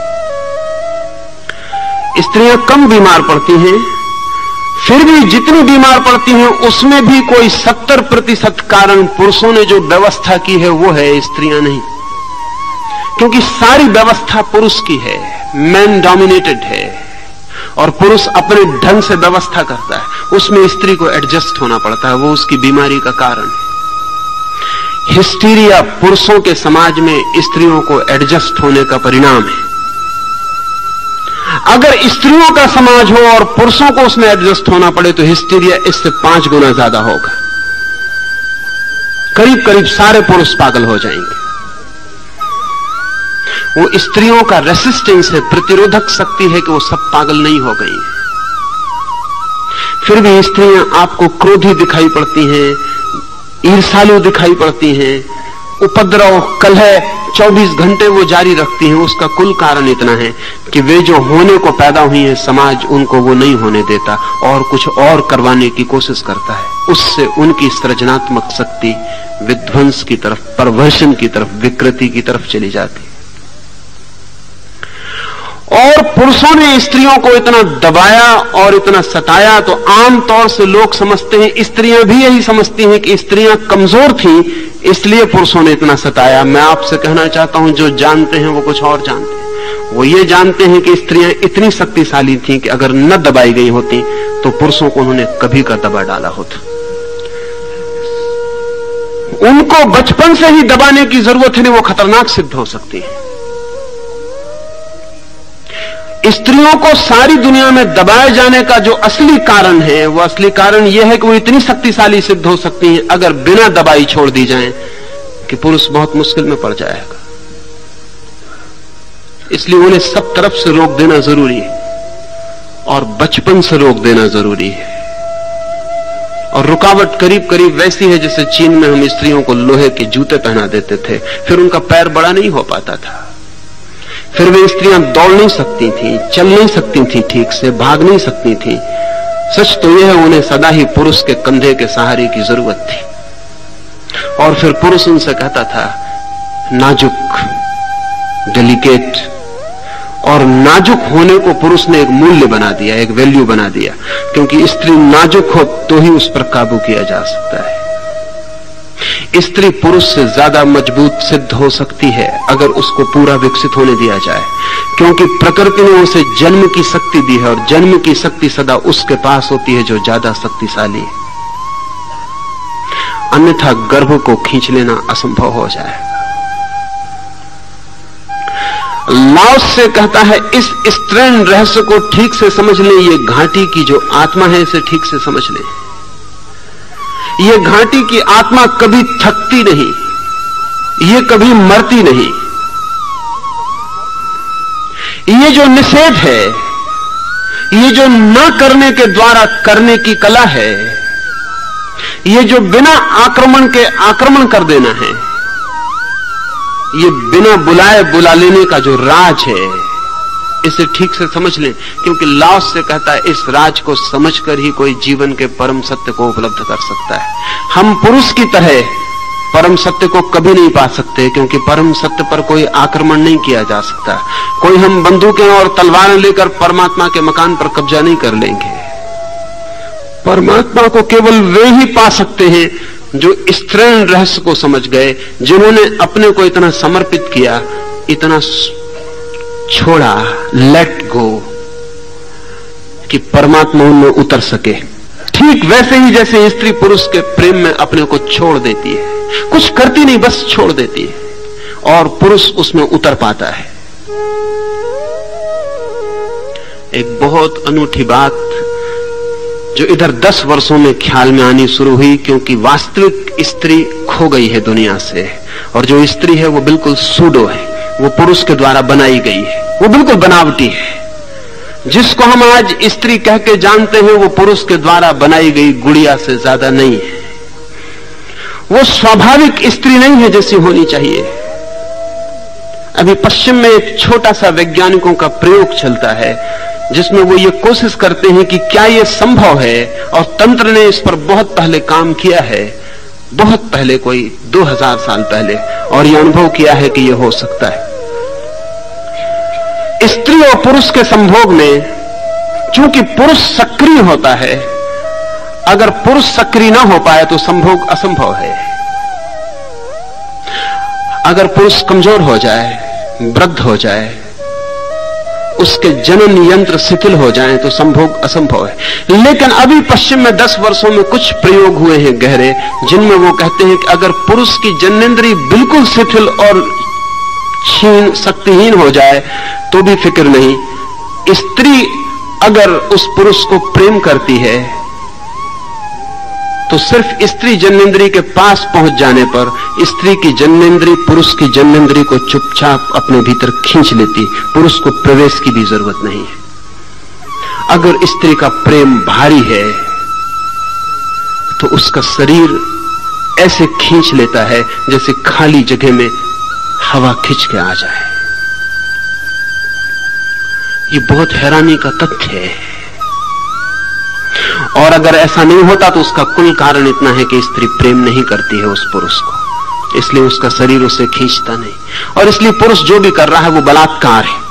Speaker 2: स्त्रियां कम बीमार पड़ती हैं। फिर भी जितनी बीमार पड़ती हैं उसमें भी कोई सत्तर प्रतिशत कारण पुरुषों ने जो व्यवस्था की है वो है, स्त्रियां नहीं। क्योंकि सारी व्यवस्था पुरुष की है, मैन डोमिनेटेड है, और पुरुष अपने ढंग से व्यवस्था करता है, उसमें स्त्री को एडजस्ट होना पड़ता है, वो उसकी बीमारी का कारण है। हिस्टीरिया पुरुषों के समाज में स्त्रियों को एडजस्ट होने का परिणाम है। अगर स्त्रियों का समाज हो और पुरुषों को उसमें एडजस्ट होना पड़े तो हिस्टीरिया इससे पांच गुना ज्यादा होगा। करीब करीब सारे पुरुष पागल हो जाएंगे। वो स्त्रियों का रेसिस्टेंस है, प्रतिरोधक शक्ति है कि वो सब पागल नहीं हो गई। फिर भी स्त्रियां आपको क्रोधी दिखाई पड़ती हैं, ईर्ष्यालु दिखाई पड़ती हैं, उपद्रव कलह चौबीस घंटे वो जारी रखती हैं। उसका कुल कारण इतना है कि वे जो होने को पैदा हुई हैं, समाज उनको वो नहीं होने देता और कुछ और करवाने की कोशिश करता है। उससे उनकी सृजनात्मक शक्ति विध्वंस की तरफ, परवर्षण की तरफ, विकृति की तरफ चली जाती। और पुरुषों ने स्त्रियों को इतना दबाया और इतना सताया, तो आमतौर से लोग समझते हैं, स्त्रियां भी यही समझती हैं कि स्त्रियां कमजोर थीं, इसलिए पुरुषों ने इतना सताया। मैं आपसे कहना चाहता हूं, जो जानते हैं वो कुछ और जानते हैं। वो ये जानते हैं कि स्त्रियां इतनी शक्तिशाली थीं कि अगर न दबाई गई होती तो पुरुषों को उन्होंने कभी का दबा डाला होता। उनको बचपन से ही दबाने की जरूरत है, नहीं वो खतरनाक सिद्ध हो सकती है। स्त्रियों को सारी दुनिया में दबाए जाने का जो असली कारण है, वो असली कारण यह है कि वो इतनी शक्तिशाली सिद्ध हो सकती हैं अगर बिना दबाई छोड़ दी जाएं कि पुरुष बहुत मुश्किल में पड़ जाएगा। इसलिए उन्हें सब तरफ से रोक देना जरूरी है और बचपन से रोक देना जरूरी है। और रुकावट करीब करीब वैसी है जैसे चीन में हम स्त्रियों को लोहे के जूते पहना देते थे, फिर उनका पैर बड़ा नहीं हो पाता था, फिर वे स्त्रियां दौड़ नहीं सकती थीं, चल नहीं सकती थीं, ठीक से भाग नहीं सकती थीं। सच तो यह है, उन्हें सदा ही पुरुष के कंधे के सहारे की जरूरत थी। और फिर पुरुष उनसे कहता था, नाजुक, डेलिकेट। और नाजुक होने को पुरुष ने एक मूल्य बना दिया, एक वैल्यू बना दिया, क्योंकि स्त्री नाजुक हो तो ही उस पर काबू किया जा सकता है। स्त्री पुरुष से ज्यादा मजबूत सिद्ध हो सकती है अगर उसको पूरा विकसित होने दिया जाए, क्योंकि प्रकृति ने उसे जन्म की शक्ति दी है और जन्म की शक्ति सदा उसके पास होती है जो ज्यादा शक्तिशाली है। अन्यथा गर्भ को खींच लेना असंभव हो जाएगा। लाओस से कहता है, इस स्त्रीण रहस्य को ठीक से समझ लें, ये घाटी की जो आत्मा है इसे ठीक से समझ लें। ये घाटी की आत्मा कभी थकती नहीं, ये कभी मरती नहीं। ये जो निषेध है, ये जो न करने के द्वारा करने की कला है, ये जो बिना आक्रमण के आक्रमण कर देना है, ये बिना बुलाए बुला लेने का जो राज है, इसे ठीक से समझ लें। क्योंकि लाओस से कहता है, इस राज को समझकर ही कोई जीवन के परम सत्य को उपलब्ध कर सकता है। हम पुरुष की तरह परम सत्य को कभी नहीं पा सकते, क्योंकि परम सत्य पर कोई आक्रमण नहीं किया जा सकता। कोई हम बंदूकें और तलवारें लेकर परमात्मा के मकान पर कब्जा नहीं कर लेंगे। परमात्मा को केवल वे ही पा सकते हैं जो स्त्रीण रहस्य को समझ गए, जिन्होंने अपने को इतना समर्पित किया, इतना छोड़ा, लेट गो, कि परमात्मा उनमें उतर सके। ठीक वैसे ही जैसे स्त्री पुरुष के प्रेम में अपने को छोड़ देती है, कुछ करती नहीं, बस छोड़ देती है, और पुरुष उसमें उतर पाता है। एक बहुत अनूठी बात जो इधर दस वर्षों में ख्याल में आनी शुरू हुई, क्योंकि वास्तविक स्त्री खो गई है दुनिया से, और जो स्त्री है वो बिल्कुल सूडो है, वो पुरुष के द्वारा बनाई गई है, वो बिल्कुल बनावटी है। जिसको हम आज स्त्री कह के जानते हैं, वो पुरुष के द्वारा बनाई गई गुड़िया से ज्यादा नहीं है। वो स्वाभाविक स्त्री नहीं है जैसी होनी चाहिए। अभी पश्चिम में एक छोटा सा वैज्ञानिकों का प्रयोग चलता है, जिसमें वो ये कोशिश करते हैं कि क्या ये संभव है, और तंत्र ने इस पर बहुत पहले काम किया है, बहुत पहले, कोई दो हज़ार साल पहले, और ये अनुभव किया है कि ये हो सकता है। स्त्री और पुरुष के संभोग में, चूंकि पुरुष सक्रिय होता है, अगर पुरुष सक्रिय ना हो पाए तो संभोग असंभव है। अगर पुरुष कमजोर हो जाए, वृद्ध हो जाए, उसके जनन यंत्र शिथिल हो जाएं, तो संभोग असंभव है। लेकिन अभी पश्चिम में दस वर्षों में कुछ प्रयोग हुए हैं गहरे, जिनमें वो कहते हैं कि अगर पुरुष की जननेंद्रिय बिल्कुल शिथिल और क्षीण, शक्तिहीन हो जाए तो भी फिक्र नहीं। स्त्री अगर उस पुरुष को प्रेम करती है तो सिर्फ स्त्री जननेंद्रिय के पास पहुंच जाने पर स्त्री की जननेंद्रिय पुरुष की जननेंद्रिय को चुपचाप अपने भीतर खींच लेती, पुरुष को प्रवेश की भी जरूरत नहीं है। अगर स्त्री का प्रेम भारी है तो उसका शरीर ऐसे खींच लेता है जैसे खाली जगह में हवा खींच के आ जाए। ये बहुत हैरानी का तथ्य है। और अगर ऐसा नहीं होता तो उसका कुल कारण इतना है कि स्त्री प्रेम नहीं करती है उस पुरुष को, इसलिए उसका शरीर उसे खींचता नहीं, और इसलिए पुरुष जो भी कर रहा है वो बलात्कार है।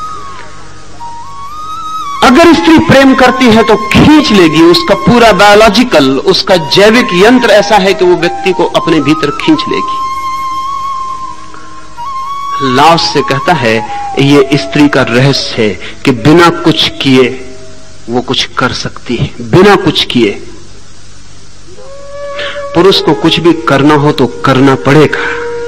Speaker 2: अगर स्त्री प्रेम करती है तो खींच लेगी, उसका पूरा बायोलॉजिकल, उसका जैविक यंत्र ऐसा है कि वो व्यक्ति को अपने भीतर खींच लेगी। लाओस से कहता है ये स्त्री का रहस्य है कि बिना कुछ किए वो कुछ कर सकती है, बिना कुछ किए। पुरुष को कुछ भी करना हो तो करना पड़ेगा।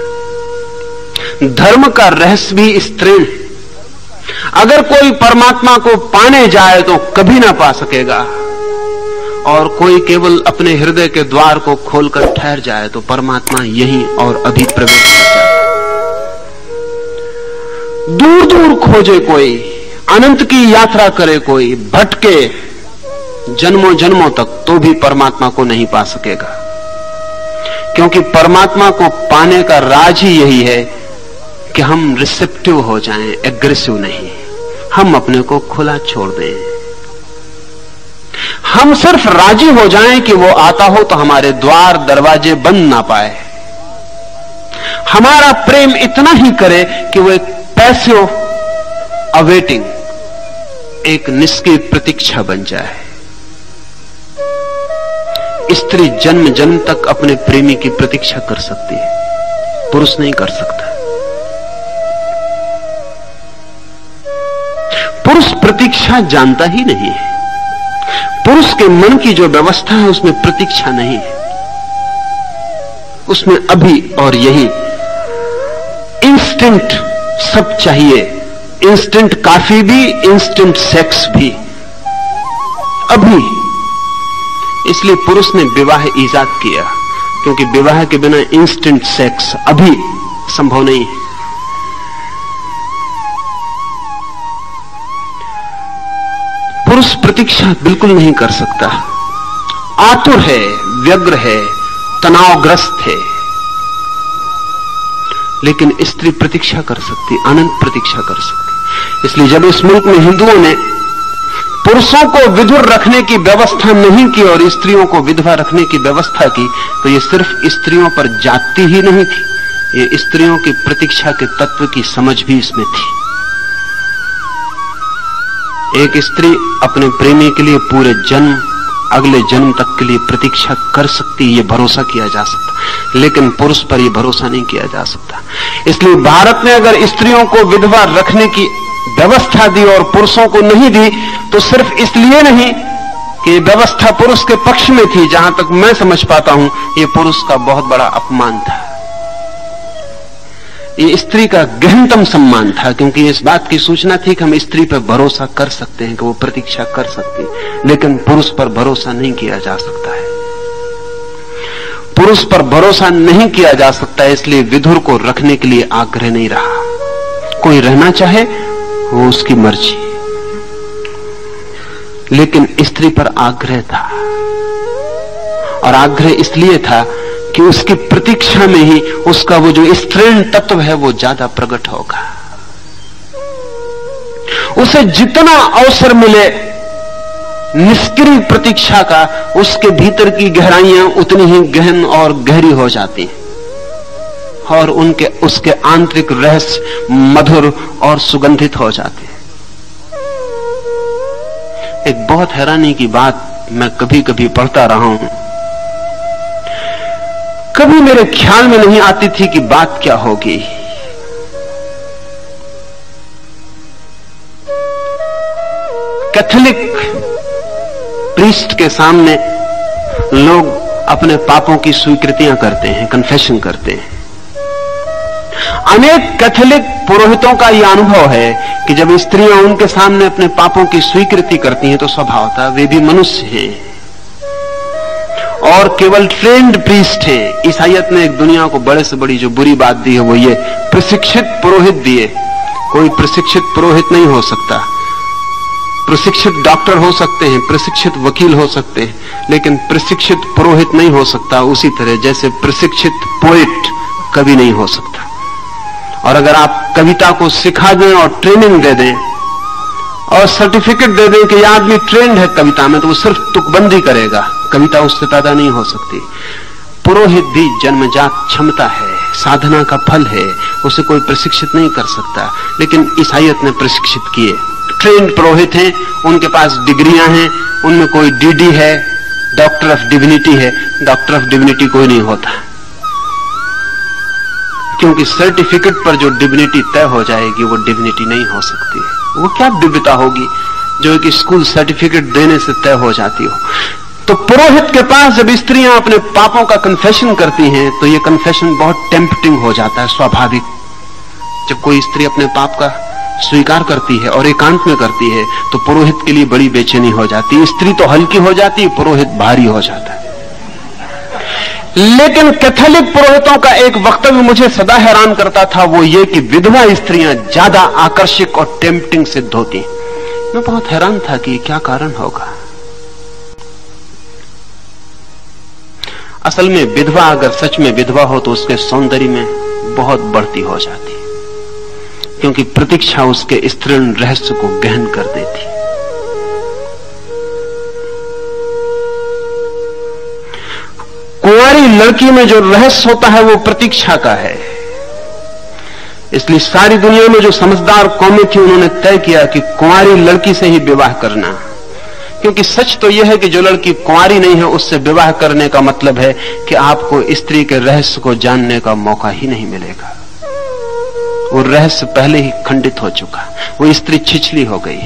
Speaker 2: धर्म का रहस्य भी स्त्री है। अगर कोई परमात्मा को पाने जाए तो कभी ना पा सकेगा, और कोई केवल अपने हृदय के द्वार को खोलकर ठहर जाए तो परमात्मा यहीं और अभी प्रवेश कर जाए। दूर दूर खोजे कोई, अनंत की यात्रा करे कोई, भटके जन्मों जन्मों तक, तो भी परमात्मा को नहीं पा सकेगा। क्योंकि परमात्मा को पाने का राज ही यही है कि हम रिसेप्टिव हो जाएं, एग्रेसिव नहीं। हम अपने को खुला छोड़ दें। हम सिर्फ राजी हो जाएं कि वो आता हो तो हमारे द्वार दरवाजे बंद ना पाए। हमारा प्रेम इतना ही करे कि वो एक पैसिव अवेटिंग, एक निष्क्रिय प्रतीक्षा बन जाए। स्त्री जन्म जन्म तक अपने प्रेमी की प्रतीक्षा कर सकती है, पुरुष नहीं कर सकता। पुरुष प्रतीक्षा जानता ही नहीं है। पुरुष के मन की जो व्यवस्था है उसमें प्रतीक्षा नहीं है, उसमें अभी और यही इंस्टेंट सब चाहिए। इंस्टेंट काफी भी, इंस्टेंट सेक्स भी, अभी। इसलिए पुरुष ने विवाह ईजाद किया, क्योंकि विवाह के बिना इंस्टेंट सेक्स अभी संभव नहीं है। पुरुष प्रतीक्षा बिल्कुल नहीं कर सकता, आतुर है, व्यग्र है, तनावग्रस्त है। लेकिन स्त्री प्रतीक्षा कर सकती, अनंत प्रतीक्षा कर सकती। इसलिए जब इस मुल्क में हिंदुओं ने पुरुषों को विधुर रखने की व्यवस्था नहीं की और स्त्रियों को विधवा रखने की व्यवस्था की, तो ये सिर्फ स्त्रियों पर जाती ही नहीं थी, ये स्त्रियों की प्रतीक्षा के तत्व की समझ भी इसमें थी। एक स्त्री अपने प्रेमी के लिए पूरे जन्म, अगले जन्म तक के लिए प्रतीक्षा कर सकती, ये भरोसा किया जा सकता, लेकिन पुरुष पर यह भरोसा नहीं किया जा सकता। इसलिए भारत ने अगर स्त्रियों को विधवा रखने की व्यवस्था दी और पुरुषों को नहीं दी, तो सिर्फ इसलिए नहीं कि व्यवस्था पुरुष के पक्ष में थी, जहां तक मैं समझ पाता हूं यह पुरुष का बहुत बड़ा अपमान था, ये स्त्री का गहनतम सम्मान था। क्योंकि इस बात की सूचना थी कि हम स्त्री पर भरोसा कर सकते हैं कि वो प्रतीक्षा कर सकती है, लेकिन पुरुष पर भरोसा नहीं किया जा सकता है। पुरुष पर भरोसा नहीं किया जा सकता है, इसलिए विधुर को रखने के लिए आग्रह नहीं रहा। कोई रहना चाहे वो उसकी मर्जी, लेकिन स्त्री पर आग्रह था, और आग्रह इसलिए था कि उसकी प्रतीक्षा में ही उसका वो जो स्त्रीण तत्व है वो ज्यादा प्रकट होगा। उसे जितना अवसर मिले निष्क्रिय प्रतीक्षा का, उसके भीतर की गहराइयां उतनी ही गहन और गहरी हो जाती हैं, और उनके उसके आंतरिक रहस्य मधुर और सुगंधित हो जाते हैं। एक बहुत हैरानी की बात मैं कभी कभी पढ़ता रहा हूं, कभी मेरे ख्याल में नहीं आती थी कि बात क्या होगी। कैथोलिक प्रीस्ट के सामने लोग अपने पापों की स्वीकृतियां करते हैं, कन्फेशन करते हैं। अनेक कैथोलिक पुरोहितों का यह अनुभव है कि जब स्त्रियां उनके सामने अपने पापों की स्वीकृति करती हैं तो स्वभावतः वे भी मनुष्य हैं और केवल ट्रेंड प्रीस्ट हैं। ईसाइयत ने एक दुनिया को बड़े से बड़ी जो बुरी बात दी है वो ये प्रशिक्षित पुरोहित दिए। कोई प्रशिक्षित पुरोहित नहीं हो सकता, प्रशिक्षित डॉक्टर हो सकते हैं, प्रशिक्षित वकील हो सकते हैं, लेकिन प्रशिक्षित पुरोहित नहीं हो सकता, उसी तरह जैसे प्रशिक्षित पोएट कभी नहीं हो सकता। और अगर आप कविता को सिखा दें और ट्रेनिंग दे दें और सर्टिफिकेट दे दें कि यह आदमी ट्रेंड है कविता में, तो वो सिर्फ तुकबंदी करेगा, कविता उससे पैदा नहीं हो सकती। पुरोहित भी जन्मजात क्षमता है, साधना का फल है, उसे कोई प्रशिक्षित नहीं कर सकता। लेकिन ईसाइयत ने प्रशिक्षित किए, ट्रेंड पुरोहित हैं, उनके पास डिग्रियां हैं, उनमें कोई डीडी है, डॉक्टर ऑफ डिविनिटी है। डॉक्टर ऑफ डिविनिटी कोई नहीं होता, क्योंकि सर्टिफिकेट पर जो डिविनिटी तय हो जाएगी वो डिविनिटी नहीं हो सकती। वो क्या दिव्यता होगी जो एक स्कूल सर्टिफिकेट देने से तय हो जाती हो। तो पुरोहित के पास जब स्त्रियां अपने पापों का कन्फेशन करती हैं तो ये कन्फेशन बहुत टेम्पटिंग हो जाता है, स्वाभाविक। जब कोई स्त्री अपने पाप का स्वीकार करती है और एकांत में करती है तो पुरोहित के लिए बड़ी बेचैनी हो जाती है। स्त्री तो हल्की हो जाती है, पुरोहित भारी हो जाता है। लेकिन कैथोलिक पुरोहितों का एक वक्तव्य मुझे सदा हैरान करता था, वो ये कि विधवा स्त्रियां ज्यादा आकर्षक और टेम्पटिंग सिद्ध होती। मैं बहुत हैरान था कि क्या कारण होगा। असल में विधवा अगर सच में विधवा हो तो उसके सौंदर्य में बहुत बढ़ती हो जाती, क्योंकि प्रतीक्षा उसके स्त्रीण रहस्य को गहन कर देती। कुंवारी लड़की में जो रहस्य होता है वो प्रतीक्षा का है। इसलिए सारी दुनिया में जो समझदार कौमें थी उन्होंने तय किया कि कुंवारी लड़की से ही विवाह करना, क्योंकि सच तो यह है कि जो लड़की कुंवारी नहीं है उससे विवाह करने का मतलब है कि आपको स्त्री के रहस्य को जानने का मौका ही नहीं मिलेगा। वो रहस्य पहले ही खंडित हो चुका, वो स्त्री छिछली हो गई,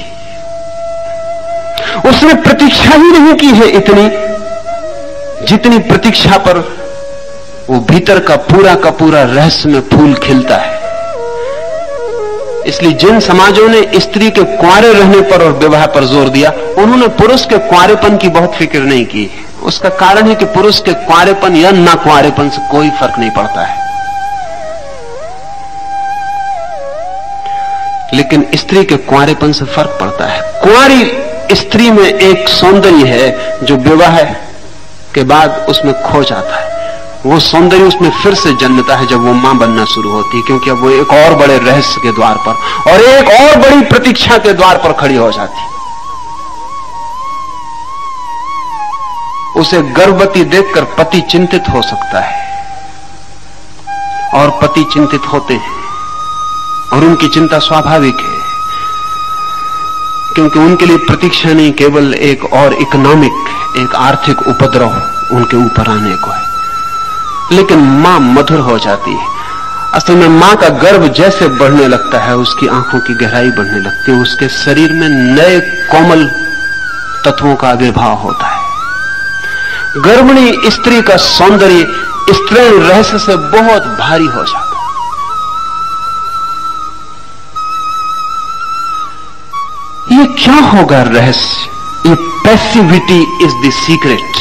Speaker 2: उसने प्रतीक्षा ही नहीं की है इतनी जितनी प्रतीक्षा पर वो भीतर का पूरा का पूरा रहस्य में फूल खिलता है। इसलिए जिन समाजों ने स्त्री के कुंवारे रहने पर और विवाह पर जोर दिया, उन्होंने पुरुष के कुंवारेपन की बहुत फिक्र नहीं की। उसका कारण है कि पुरुष के कुंवारेपन या ना कुंवारेपन से कोई फर्क नहीं पड़ता है, लेकिन स्त्री के कुंवारेपन से फर्क पड़ता है। कुंवारी स्त्री में एक सौंदर्य है जो विवाह के बाद उसमें खो जाता है। वो सौंदर्य उसमें फिर से जन्मता है जब वो मां बनना शुरू होती है, क्योंकि अब वो एक और बड़े रहस्य के द्वार पर और एक और बड़ी प्रतीक्षा के द्वार पर खड़ी हो जाती। उसे गर्भवती देखकर पति चिंतित हो सकता है, और पति चिंतित होते हैं, और उनकी चिंता स्वाभाविक है, क्योंकि उनके लिए प्रतीक्षा नहीं केवल एक और इकोनॉमिक, एक आर्थिक उपद्रव उनके ऊपर आने को है। लेकिन मां मधुर हो जाती है। असल में मां का गर्भ जैसे बढ़ने लगता है उसकी आंखों की गहराई बढ़ने लगती है, उसके शरीर में नए कोमल तत्वों का आविर्भाव होता है। गर्भिणी स्त्री का सौंदर्य स्त्रीण रहस्य से बहुत भारी हो जाता है। ये क्या होगा रहस्य? ये पैसिविटी इज द सीक्रेट।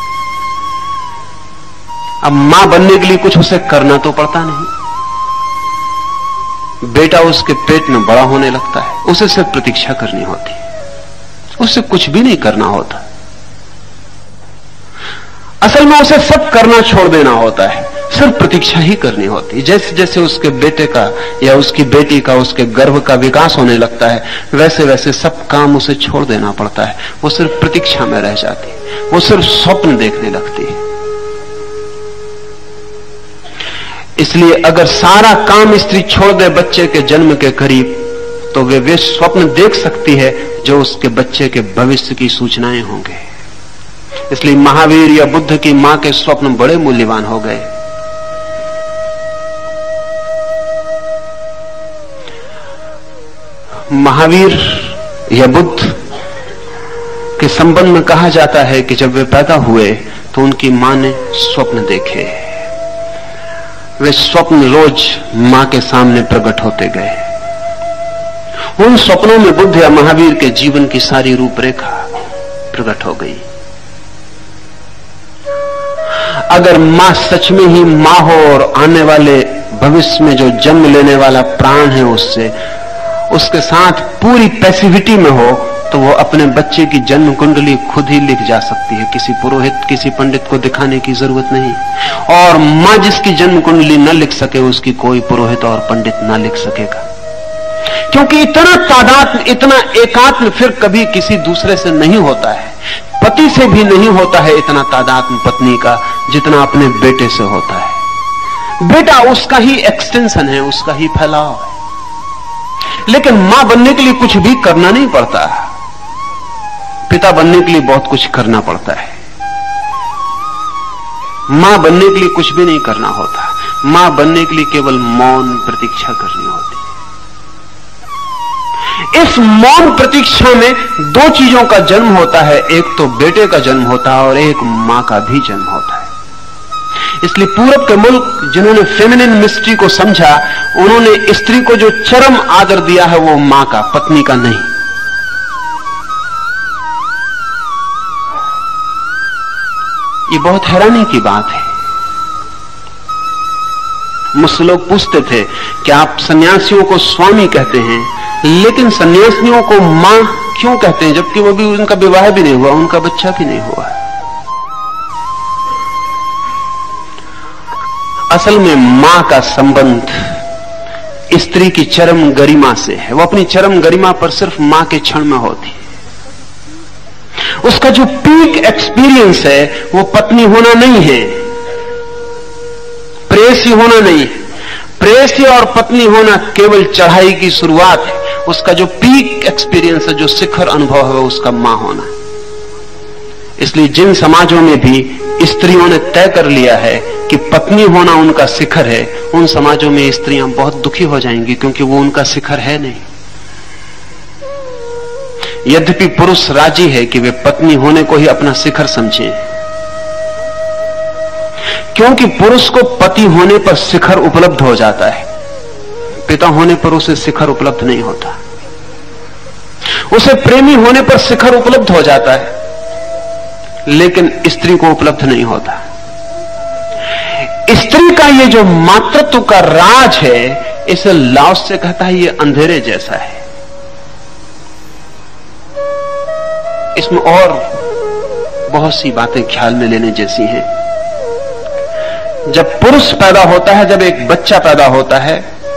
Speaker 2: अब मां बनने के लिए कुछ उसे करना तो पड़ता नहीं, बेटा उसके पेट में बड़ा होने लगता है, उसे सिर्फ प्रतीक्षा करनी होती, उसे कुछ भी नहीं करना होता। असल में उसे सब करना छोड़ देना होता है, सिर्फ प्रतीक्षा ही करनी होती है। जैसे जैसे उसके बेटे का या उसकी बेटी का, उसके गर्भ का विकास होने लगता है, वैसे वैसे सब काम उसे छोड़ देना पड़ता है। वो सिर्फ प्रतीक्षा में रह जाती है, वो सिर्फ स्वप्न देखने लगती है। इसलिए अगर सारा काम स्त्री छोड़ दे बच्चे के जन्म के करीब, तो वे वे स्वप्न देख सकती है जो उसके बच्चे के भविष्य की सूचनाएं होंगे। इसलिए महावीर या बुद्ध की मां के स्वप्न बड़े मूल्यवान हो गए। महावीर या बुद्ध के संबंध में कहा जाता है कि जब वे पैदा हुए तो उनकी मां ने स्वप्न देखे। वे स्वप्न रोज मां के सामने प्रकट होते गए। उन स्वप्नों में बुद्ध या महावीर के जीवन की सारी रूपरेखा प्रकट हो गई। अगर मां सच में ही मां हो और आने वाले भविष्य में जो जन्म लेने वाला प्राण है उससे उसके साथ पूरी पैसिविटी में हो, तो वो अपने बच्चे की जन्म कुंडली खुद ही लिख जा सकती है, किसी पुरोहित किसी पंडित को दिखाने की जरूरत नहीं। और मां जिसकी जन्म कुंडली न लिख सके उसकी कोई पुरोहित और पंडित न लिख सकेगा, क्योंकि इतना तादात्म्य इतना एकात्म फिर कभी किसी दूसरे से नहीं होता है। पति से भी नहीं होता है इतना तादात्म्य पत्नी का जितना अपने बेटे से होता है। बेटा उसका ही एक्सटेंशन है, उसका ही फैलाव है। लेकिन मां बनने के लिए कुछ भी करना नहीं पड़ता, पिता बनने के लिए बहुत कुछ करना पड़ता है। मां बनने के लिए कुछ भी नहीं करना होता, मां बनने के लिए केवल मौन प्रतीक्षा करनी होती है। इस मौन प्रतीक्षा में दो चीजों का जन्म होता है, एक तो बेटे का जन्म होता है और एक मां का भी जन्म होता है। इसलिए पूरब के मुल्क जिन्होंने फेमिनिन मिस्ट्री को समझा, उन्होंने स्त्री को जो चरम आदर दिया है वो मां का, पत्नी का नहीं। ये बहुत हैरानी की बात है। मुझसे लोग पूछते थे कि आप सन्यासियों को स्वामी कहते हैं, लेकिन सन्यासियों को मां क्यों कहते हैं, जबकि वो भी उनका विवाह भी नहीं हुआ, उनका बच्चा भी नहीं हुआ। असल में मां का संबंध स्त्री की चरम गरिमा से है। वो अपनी चरम गरिमा पर सिर्फ मां के क्षण में होती है। उसका जो पीक एक्सपीरियंस है वो पत्नी होना नहीं है, प्रेयसी होना नहीं है। प्रेयसी और पत्नी होना केवल चढ़ाई की शुरुआत है। उसका जो पीक एक्सपीरियंस है, जो शिखर अनुभव है, उसका मां होना। इसलिए जिन समाजों में भी स्त्रियों ने तय कर लिया है कि पत्नी होना उनका शिखर है, उन समाजों में स्त्रियां बहुत दुखी हो जाएंगी, क्योंकि वो उनका शिखर है नहीं। यद्यपि पुरुष राजी है कि वे पत्नी होने को ही अपना शिखर समझें, क्योंकि पुरुष को पति होने पर शिखर उपलब्ध हो जाता है, पिता होने पर उसे शिखर उपलब्ध नहीं होता। उसे प्रेमी होने पर शिखर उपलब्ध हो जाता है, लेकिन स्त्री को उपलब्ध नहीं होता। स्त्री का ये जो मातृत्व का राज है, इसे लाओस से कहता है ये अंधेरे जैसा है। इसमें और बहुत सी बातें ख्याल में लेने जैसी हैं। जब पुरुष पैदा होता है, जब एक बच्चा पैदा होता है,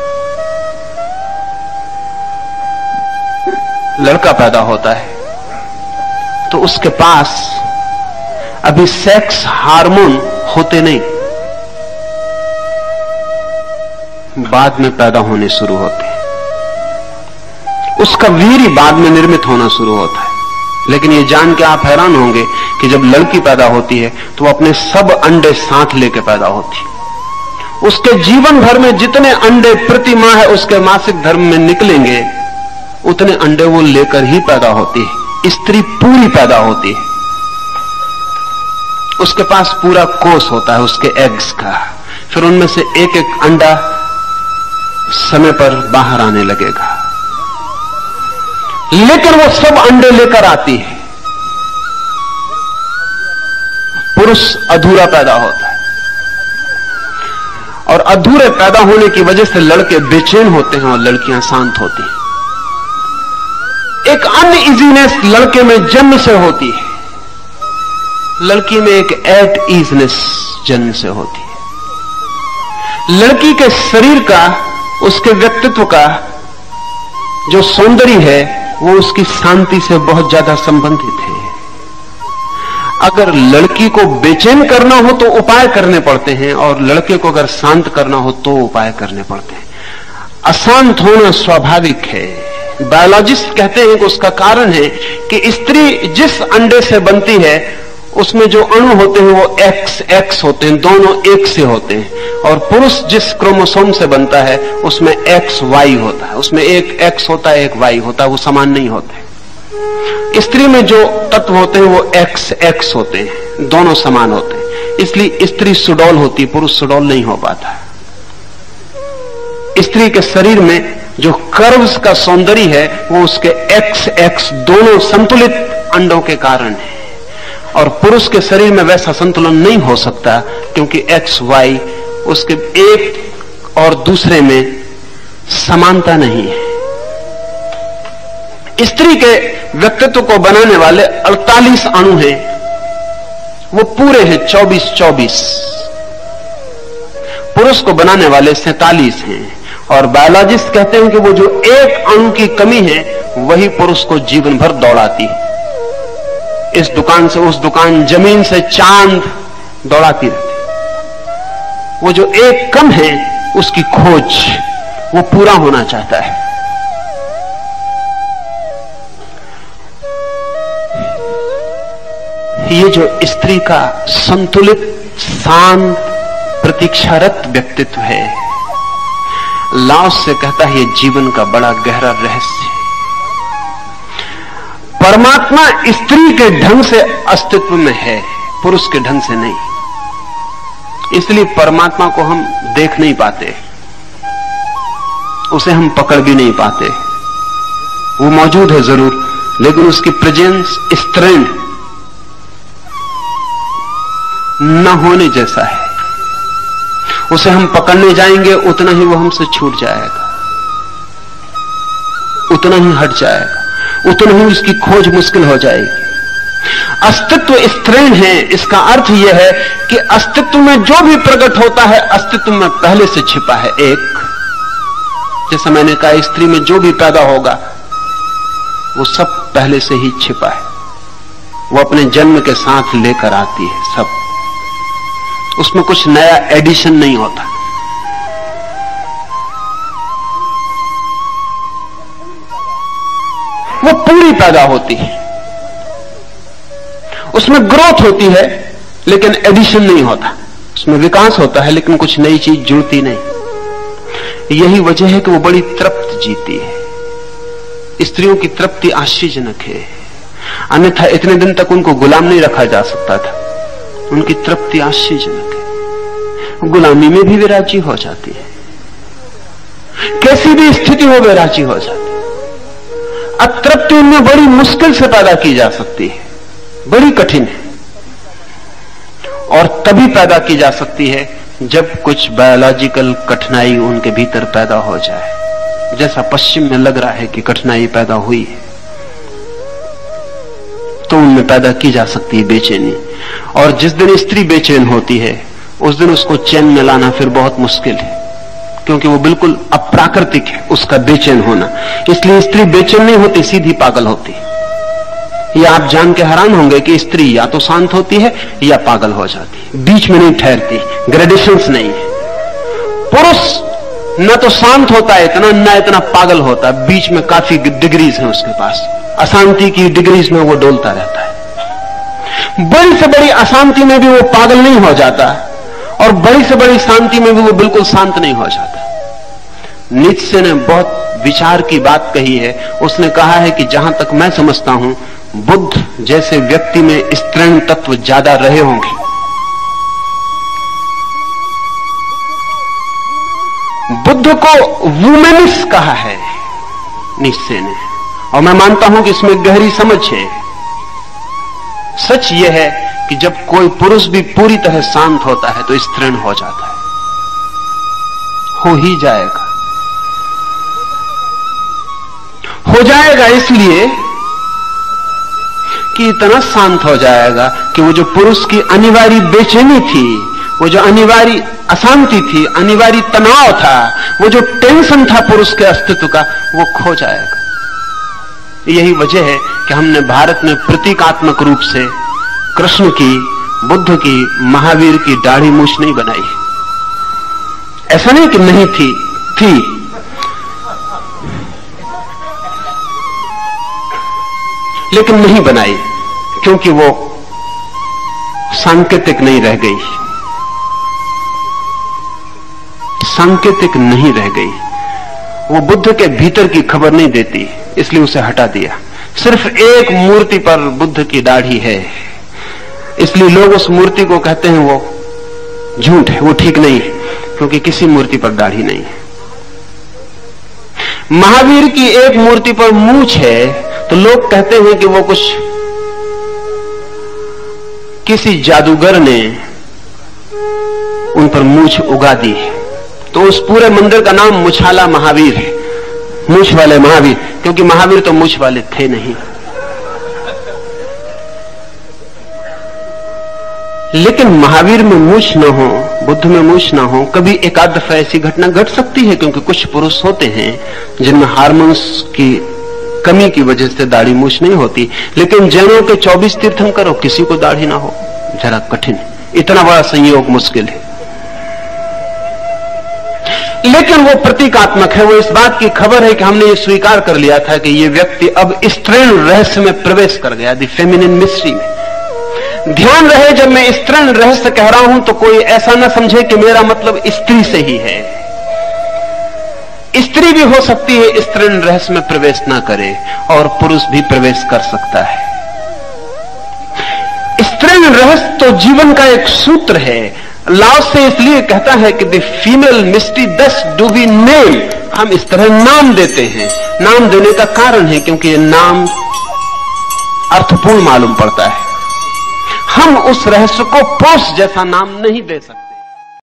Speaker 2: लड़का पैदा होता है, तो उसके पास अभी सेक्स हार्मोन होते नहीं, बाद में पैदा होने शुरू होते हैं। उसका वीर्य बाद में निर्मित होना शुरू होता है। लेकिन ये जान के आप हैरान होंगे कि जब लड़की पैदा होती है तो वो अपने सब अंडे साथ लेके पैदा होती है। उसके जीवन भर में जितने अंडे प्रति माह है उसके मासिक धर्म में निकलेंगे, उतने अंडे वो लेकर ही पैदा होती है। स्त्री पूरी पैदा होती है, उसके पास पूरा कोष होता है उसके एग्स का। फिर उनमें से एक एक अंडा समय पर बाहर आने लगेगा, लेकिन वो सब अंडे लेकर आती है। पुरुष अधूरा पैदा होता है, और अधूरे पैदा होने की वजह से लड़के बेचैन होते हैं और लड़कियां शांत होती हैं। एक अनइजीनेस लड़के में जन्म से होती है, लड़की में एक एट ईजनेस जन्म से होती है। लड़की के शरीर का, उसके व्यक्तित्व का जो सौंदर्य है, वो उसकी शांति से बहुत ज्यादा संबंधित है। अगर लड़की को बेचैन करना हो तो उपाय करने पड़ते हैं, और लड़के को अगर शांत करना हो तो उपाय करने पड़ते हैं। अशांत होना स्वाभाविक है। बायोलॉजिस्ट कहते हैं कि उसका कारण है कि स्त्री जिस अंडे से बनती है उसमें जो अणु होते हैं वो एक्स एक्स होते हैं, दोनों एक से होते हैं। और पुरुष जिस क्रोमोसोम से बनता है उसमें एक्स वाई होता है, उसमें एक एक्स होता है एक वाई होता है, वो समान नहीं होते। स्त्री में जो तत्व होते हैं वो एक्स एक्स होते हैं, दोनों समान होते हैं। इसलिए स्त्री सुडौल होती है, पुरुष सुडौल नहीं हो पाता। स्त्री के शरीर में जो कर्व्स का सौंदर्य है वो उसके एक्स एक्स दोनों संतुलित अंडों के कारण है, और पुरुष के शरीर में वैसा संतुलन नहीं हो सकता, क्योंकि एक्स वाई उसके एक और दूसरे में समानता नहीं है। स्त्री के व्यक्तित्व को बनाने वाले अड़तालीस अणु हैं, वो पूरे हैं चौबीस चौबीस। पुरुष को बनाने वाले सैतालीस हैं। और बायोलॉजिस्ट कहते हैं कि वो जो एक अणु की कमी है वही पुरुष को जीवन भर दौड़ाती है। इस दुकान से उस दुकान, जमीन से चांद दौड़ाती रहती। वो जो एक कम है उसकी खोज वो पूरा होना चाहता है। ये जो स्त्री का संतुलित, शांत, प्रतीक्षारत व्यक्तित्व है, लाओस से कहता है ये जीवन का बड़ा गहरा रहस्य है। परमात्मा स्त्री के ढंग से अस्तित्व में है, पुरुष के ढंग से नहीं। इसलिए परमात्मा को हम देख नहीं पाते, उसे हम पकड़ भी नहीं पाते। वो मौजूद है जरूर, लेकिन उसकी प्रेजेंस स्त्रीण न होने जैसा है। उसे हम पकड़ने जाएंगे उतना ही वो हमसे छूट जाएगा, उतना ही हट जाएगा, उतना ही उसकी खोज मुश्किल हो जाएगी। अस्तित्व स्त्रीण है, इसका अर्थ यह है कि अस्तित्व में जो भी प्रकट होता है अस्तित्व में पहले से छिपा है। एक, जैसा मैंने कहा, स्त्री में जो भी पैदा होगा वो सब पहले से ही छिपा है, वो अपने जन्म के साथ लेकर आती है सब, उसमें कुछ नया एडिशन नहीं होता। वो पूरी पैदा होती है, उसमें ग्रोथ होती है लेकिन एडिशन नहीं होता, उसमें विकास होता है लेकिन कुछ नई चीज जुड़ती नहीं। यही वजह है कि वो बड़ी तृप्त जीती है। स्त्रियों की तृप्ति आश्चर्यजनक है, अन्यथा इतने दिन तक उनको गुलाम नहीं रखा जा सकता था। उनकी तृप्ति आश्चर्यजनक है, गुलामी में भी वे राजी हो जाती है, कैसी भी स्थिति हो वे राजी हो जाती है। अतृप्ति उनमें बड़ी मुश्किल से पैदा की जा सकती है, बड़ी कठिन है, और तभी पैदा की जा सकती है जब कुछ बायोलॉजिकल कठिनाई उनके भीतर पैदा हो जाए, जैसा पश्चिम में लग रहा है कि कठिनाई पैदा हुई है, तो उनमें पैदा की जा सकती है बेचैनी। और जिस दिन स्त्री बेचैन होती है उस दिन उसको चैन में लाना फिर बहुत मुश्किल है, क्योंकि वो बिल्कुल अप्राकृतिक है उसका बेचैन होना। इसलिए स्त्री बेचैन नहीं होती, सीधी पागल होती। ये आप जान के हैरान होंगे कि स्त्री या तो शांत होती है या पागल हो जाती है, बीच में नहीं ठहरती, ग्रेडेशंस नहीं है। पुरुष न तो शांत होता है इतना, न इतना पागल होता, बीच में काफी डिग्रीज है उसके पास, अशांति की डिग्रीज में वो डोलता रहता है। बड़ी से बड़ी अशांति में भी वो पागल नहीं हो जाता, और बड़ी से बड़ी शांति में भी वो बिल्कुल शांत नहीं हो जाता। नीत्शे ने बहुत विचार की बात कही है। उसने कहा है कि जहां तक मैं समझता हूं, बुद्ध जैसे व्यक्ति में स्त्रीण तत्व ज्यादा रहे होंगे। बुद्ध को वुमेनिस कहा है नीत्शे ने, और मैं मानता हूं कि इसमें गहरी समझ है। सच यह है कि जब कोई पुरुष भी पूरी तरह शांत होता है तो स्त्रीण हो जाता है, हो ही जाएगा। हो जाएगा इसलिए कि इतना शांत हो जाएगा कि वो जो पुरुष की अनिवार्य बेचैनी थी, वो जो अनिवार्य अशांति थी, अनिवार्य तनाव था, वो जो टेंशन था पुरुष के अस्तित्व का, वो खो जाएगा। यही वजह है कि हमने भारत में प्रतीकात्मक रूप से कृष्ण की, बुद्ध की, महावीर की दाढ़ी मूछ नहीं बनाई। ऐसा नहीं कि नहीं थी, थी, लेकिन नहीं बनाई, क्योंकि वो सांकेतिक नहीं रह गई, सांकेतिक नहीं रह गई। वो बुद्ध के भीतर की खबर नहीं देती, इसलिए उसे हटा दिया। सिर्फ एक मूर्ति पर बुद्ध की दाढ़ी है, इसलिए लोग उस मूर्ति को कहते हैं वो झूठ है, वो ठीक नहीं है, क्योंकि किसी मूर्ति पर दाढ़ी नहीं है। महावीर की एक मूर्ति पर मूछ है तो लोग कहते हैं कि वो कुछ किसी जादूगर ने उन पर मूछ उगा दी है, तो उस पूरे मंदिर का नाम मुछाला महावीर है। मूछ वाले महावीर, क्योंकि महावीर तो मूछ वाले थे नहीं। लेकिन महावीर में मूछ न हो, बुद्ध में मूछ न हो, कभी एक आध दफा ऐसी घटना घट सकती है, क्योंकि कुछ पुरुष होते हैं जिनमें हार्मोन्स की कमी की वजह से दाढ़ी मूछ नहीं होती। लेकिन जैनों के चौबीस तीर्थंकर और किसी को दाढ़ी ना हो, जरा कठिन, इतना बड़ा संयोग मुश्किल है। लेकिन वो प्रतीकात्मक है, वो इस बात की खबर है कि हमने ये स्वीकार कर लिया था कि ये व्यक्ति अब स्त्रीण रहस्य में प्रवेश कर गया, द फेमिनिन मिस्ट्री में। ध्यान रहे, जब मैं स्त्रीण रहस्य कह रहा हूं तो कोई ऐसा ना समझे कि मेरा मतलब स्त्री से ही है। स्त्री भी हो सकती है स्त्रीण रहस्य में प्रवेश ना करे, और पुरुष भी प्रवेश कर सकता है। स्त्रीण रहस्य तो जीवन का एक सूत्र है। लाओ से इसलिए कहता है कि the female mystery thus do we name, हम इस तरह नाम देते हैं। नाम देने का कारण है क्योंकि ये नाम अर्थपूर्ण मालूम पड़ता है। हम उस रहस्य को पुरुष जैसा नाम नहीं दे सकते।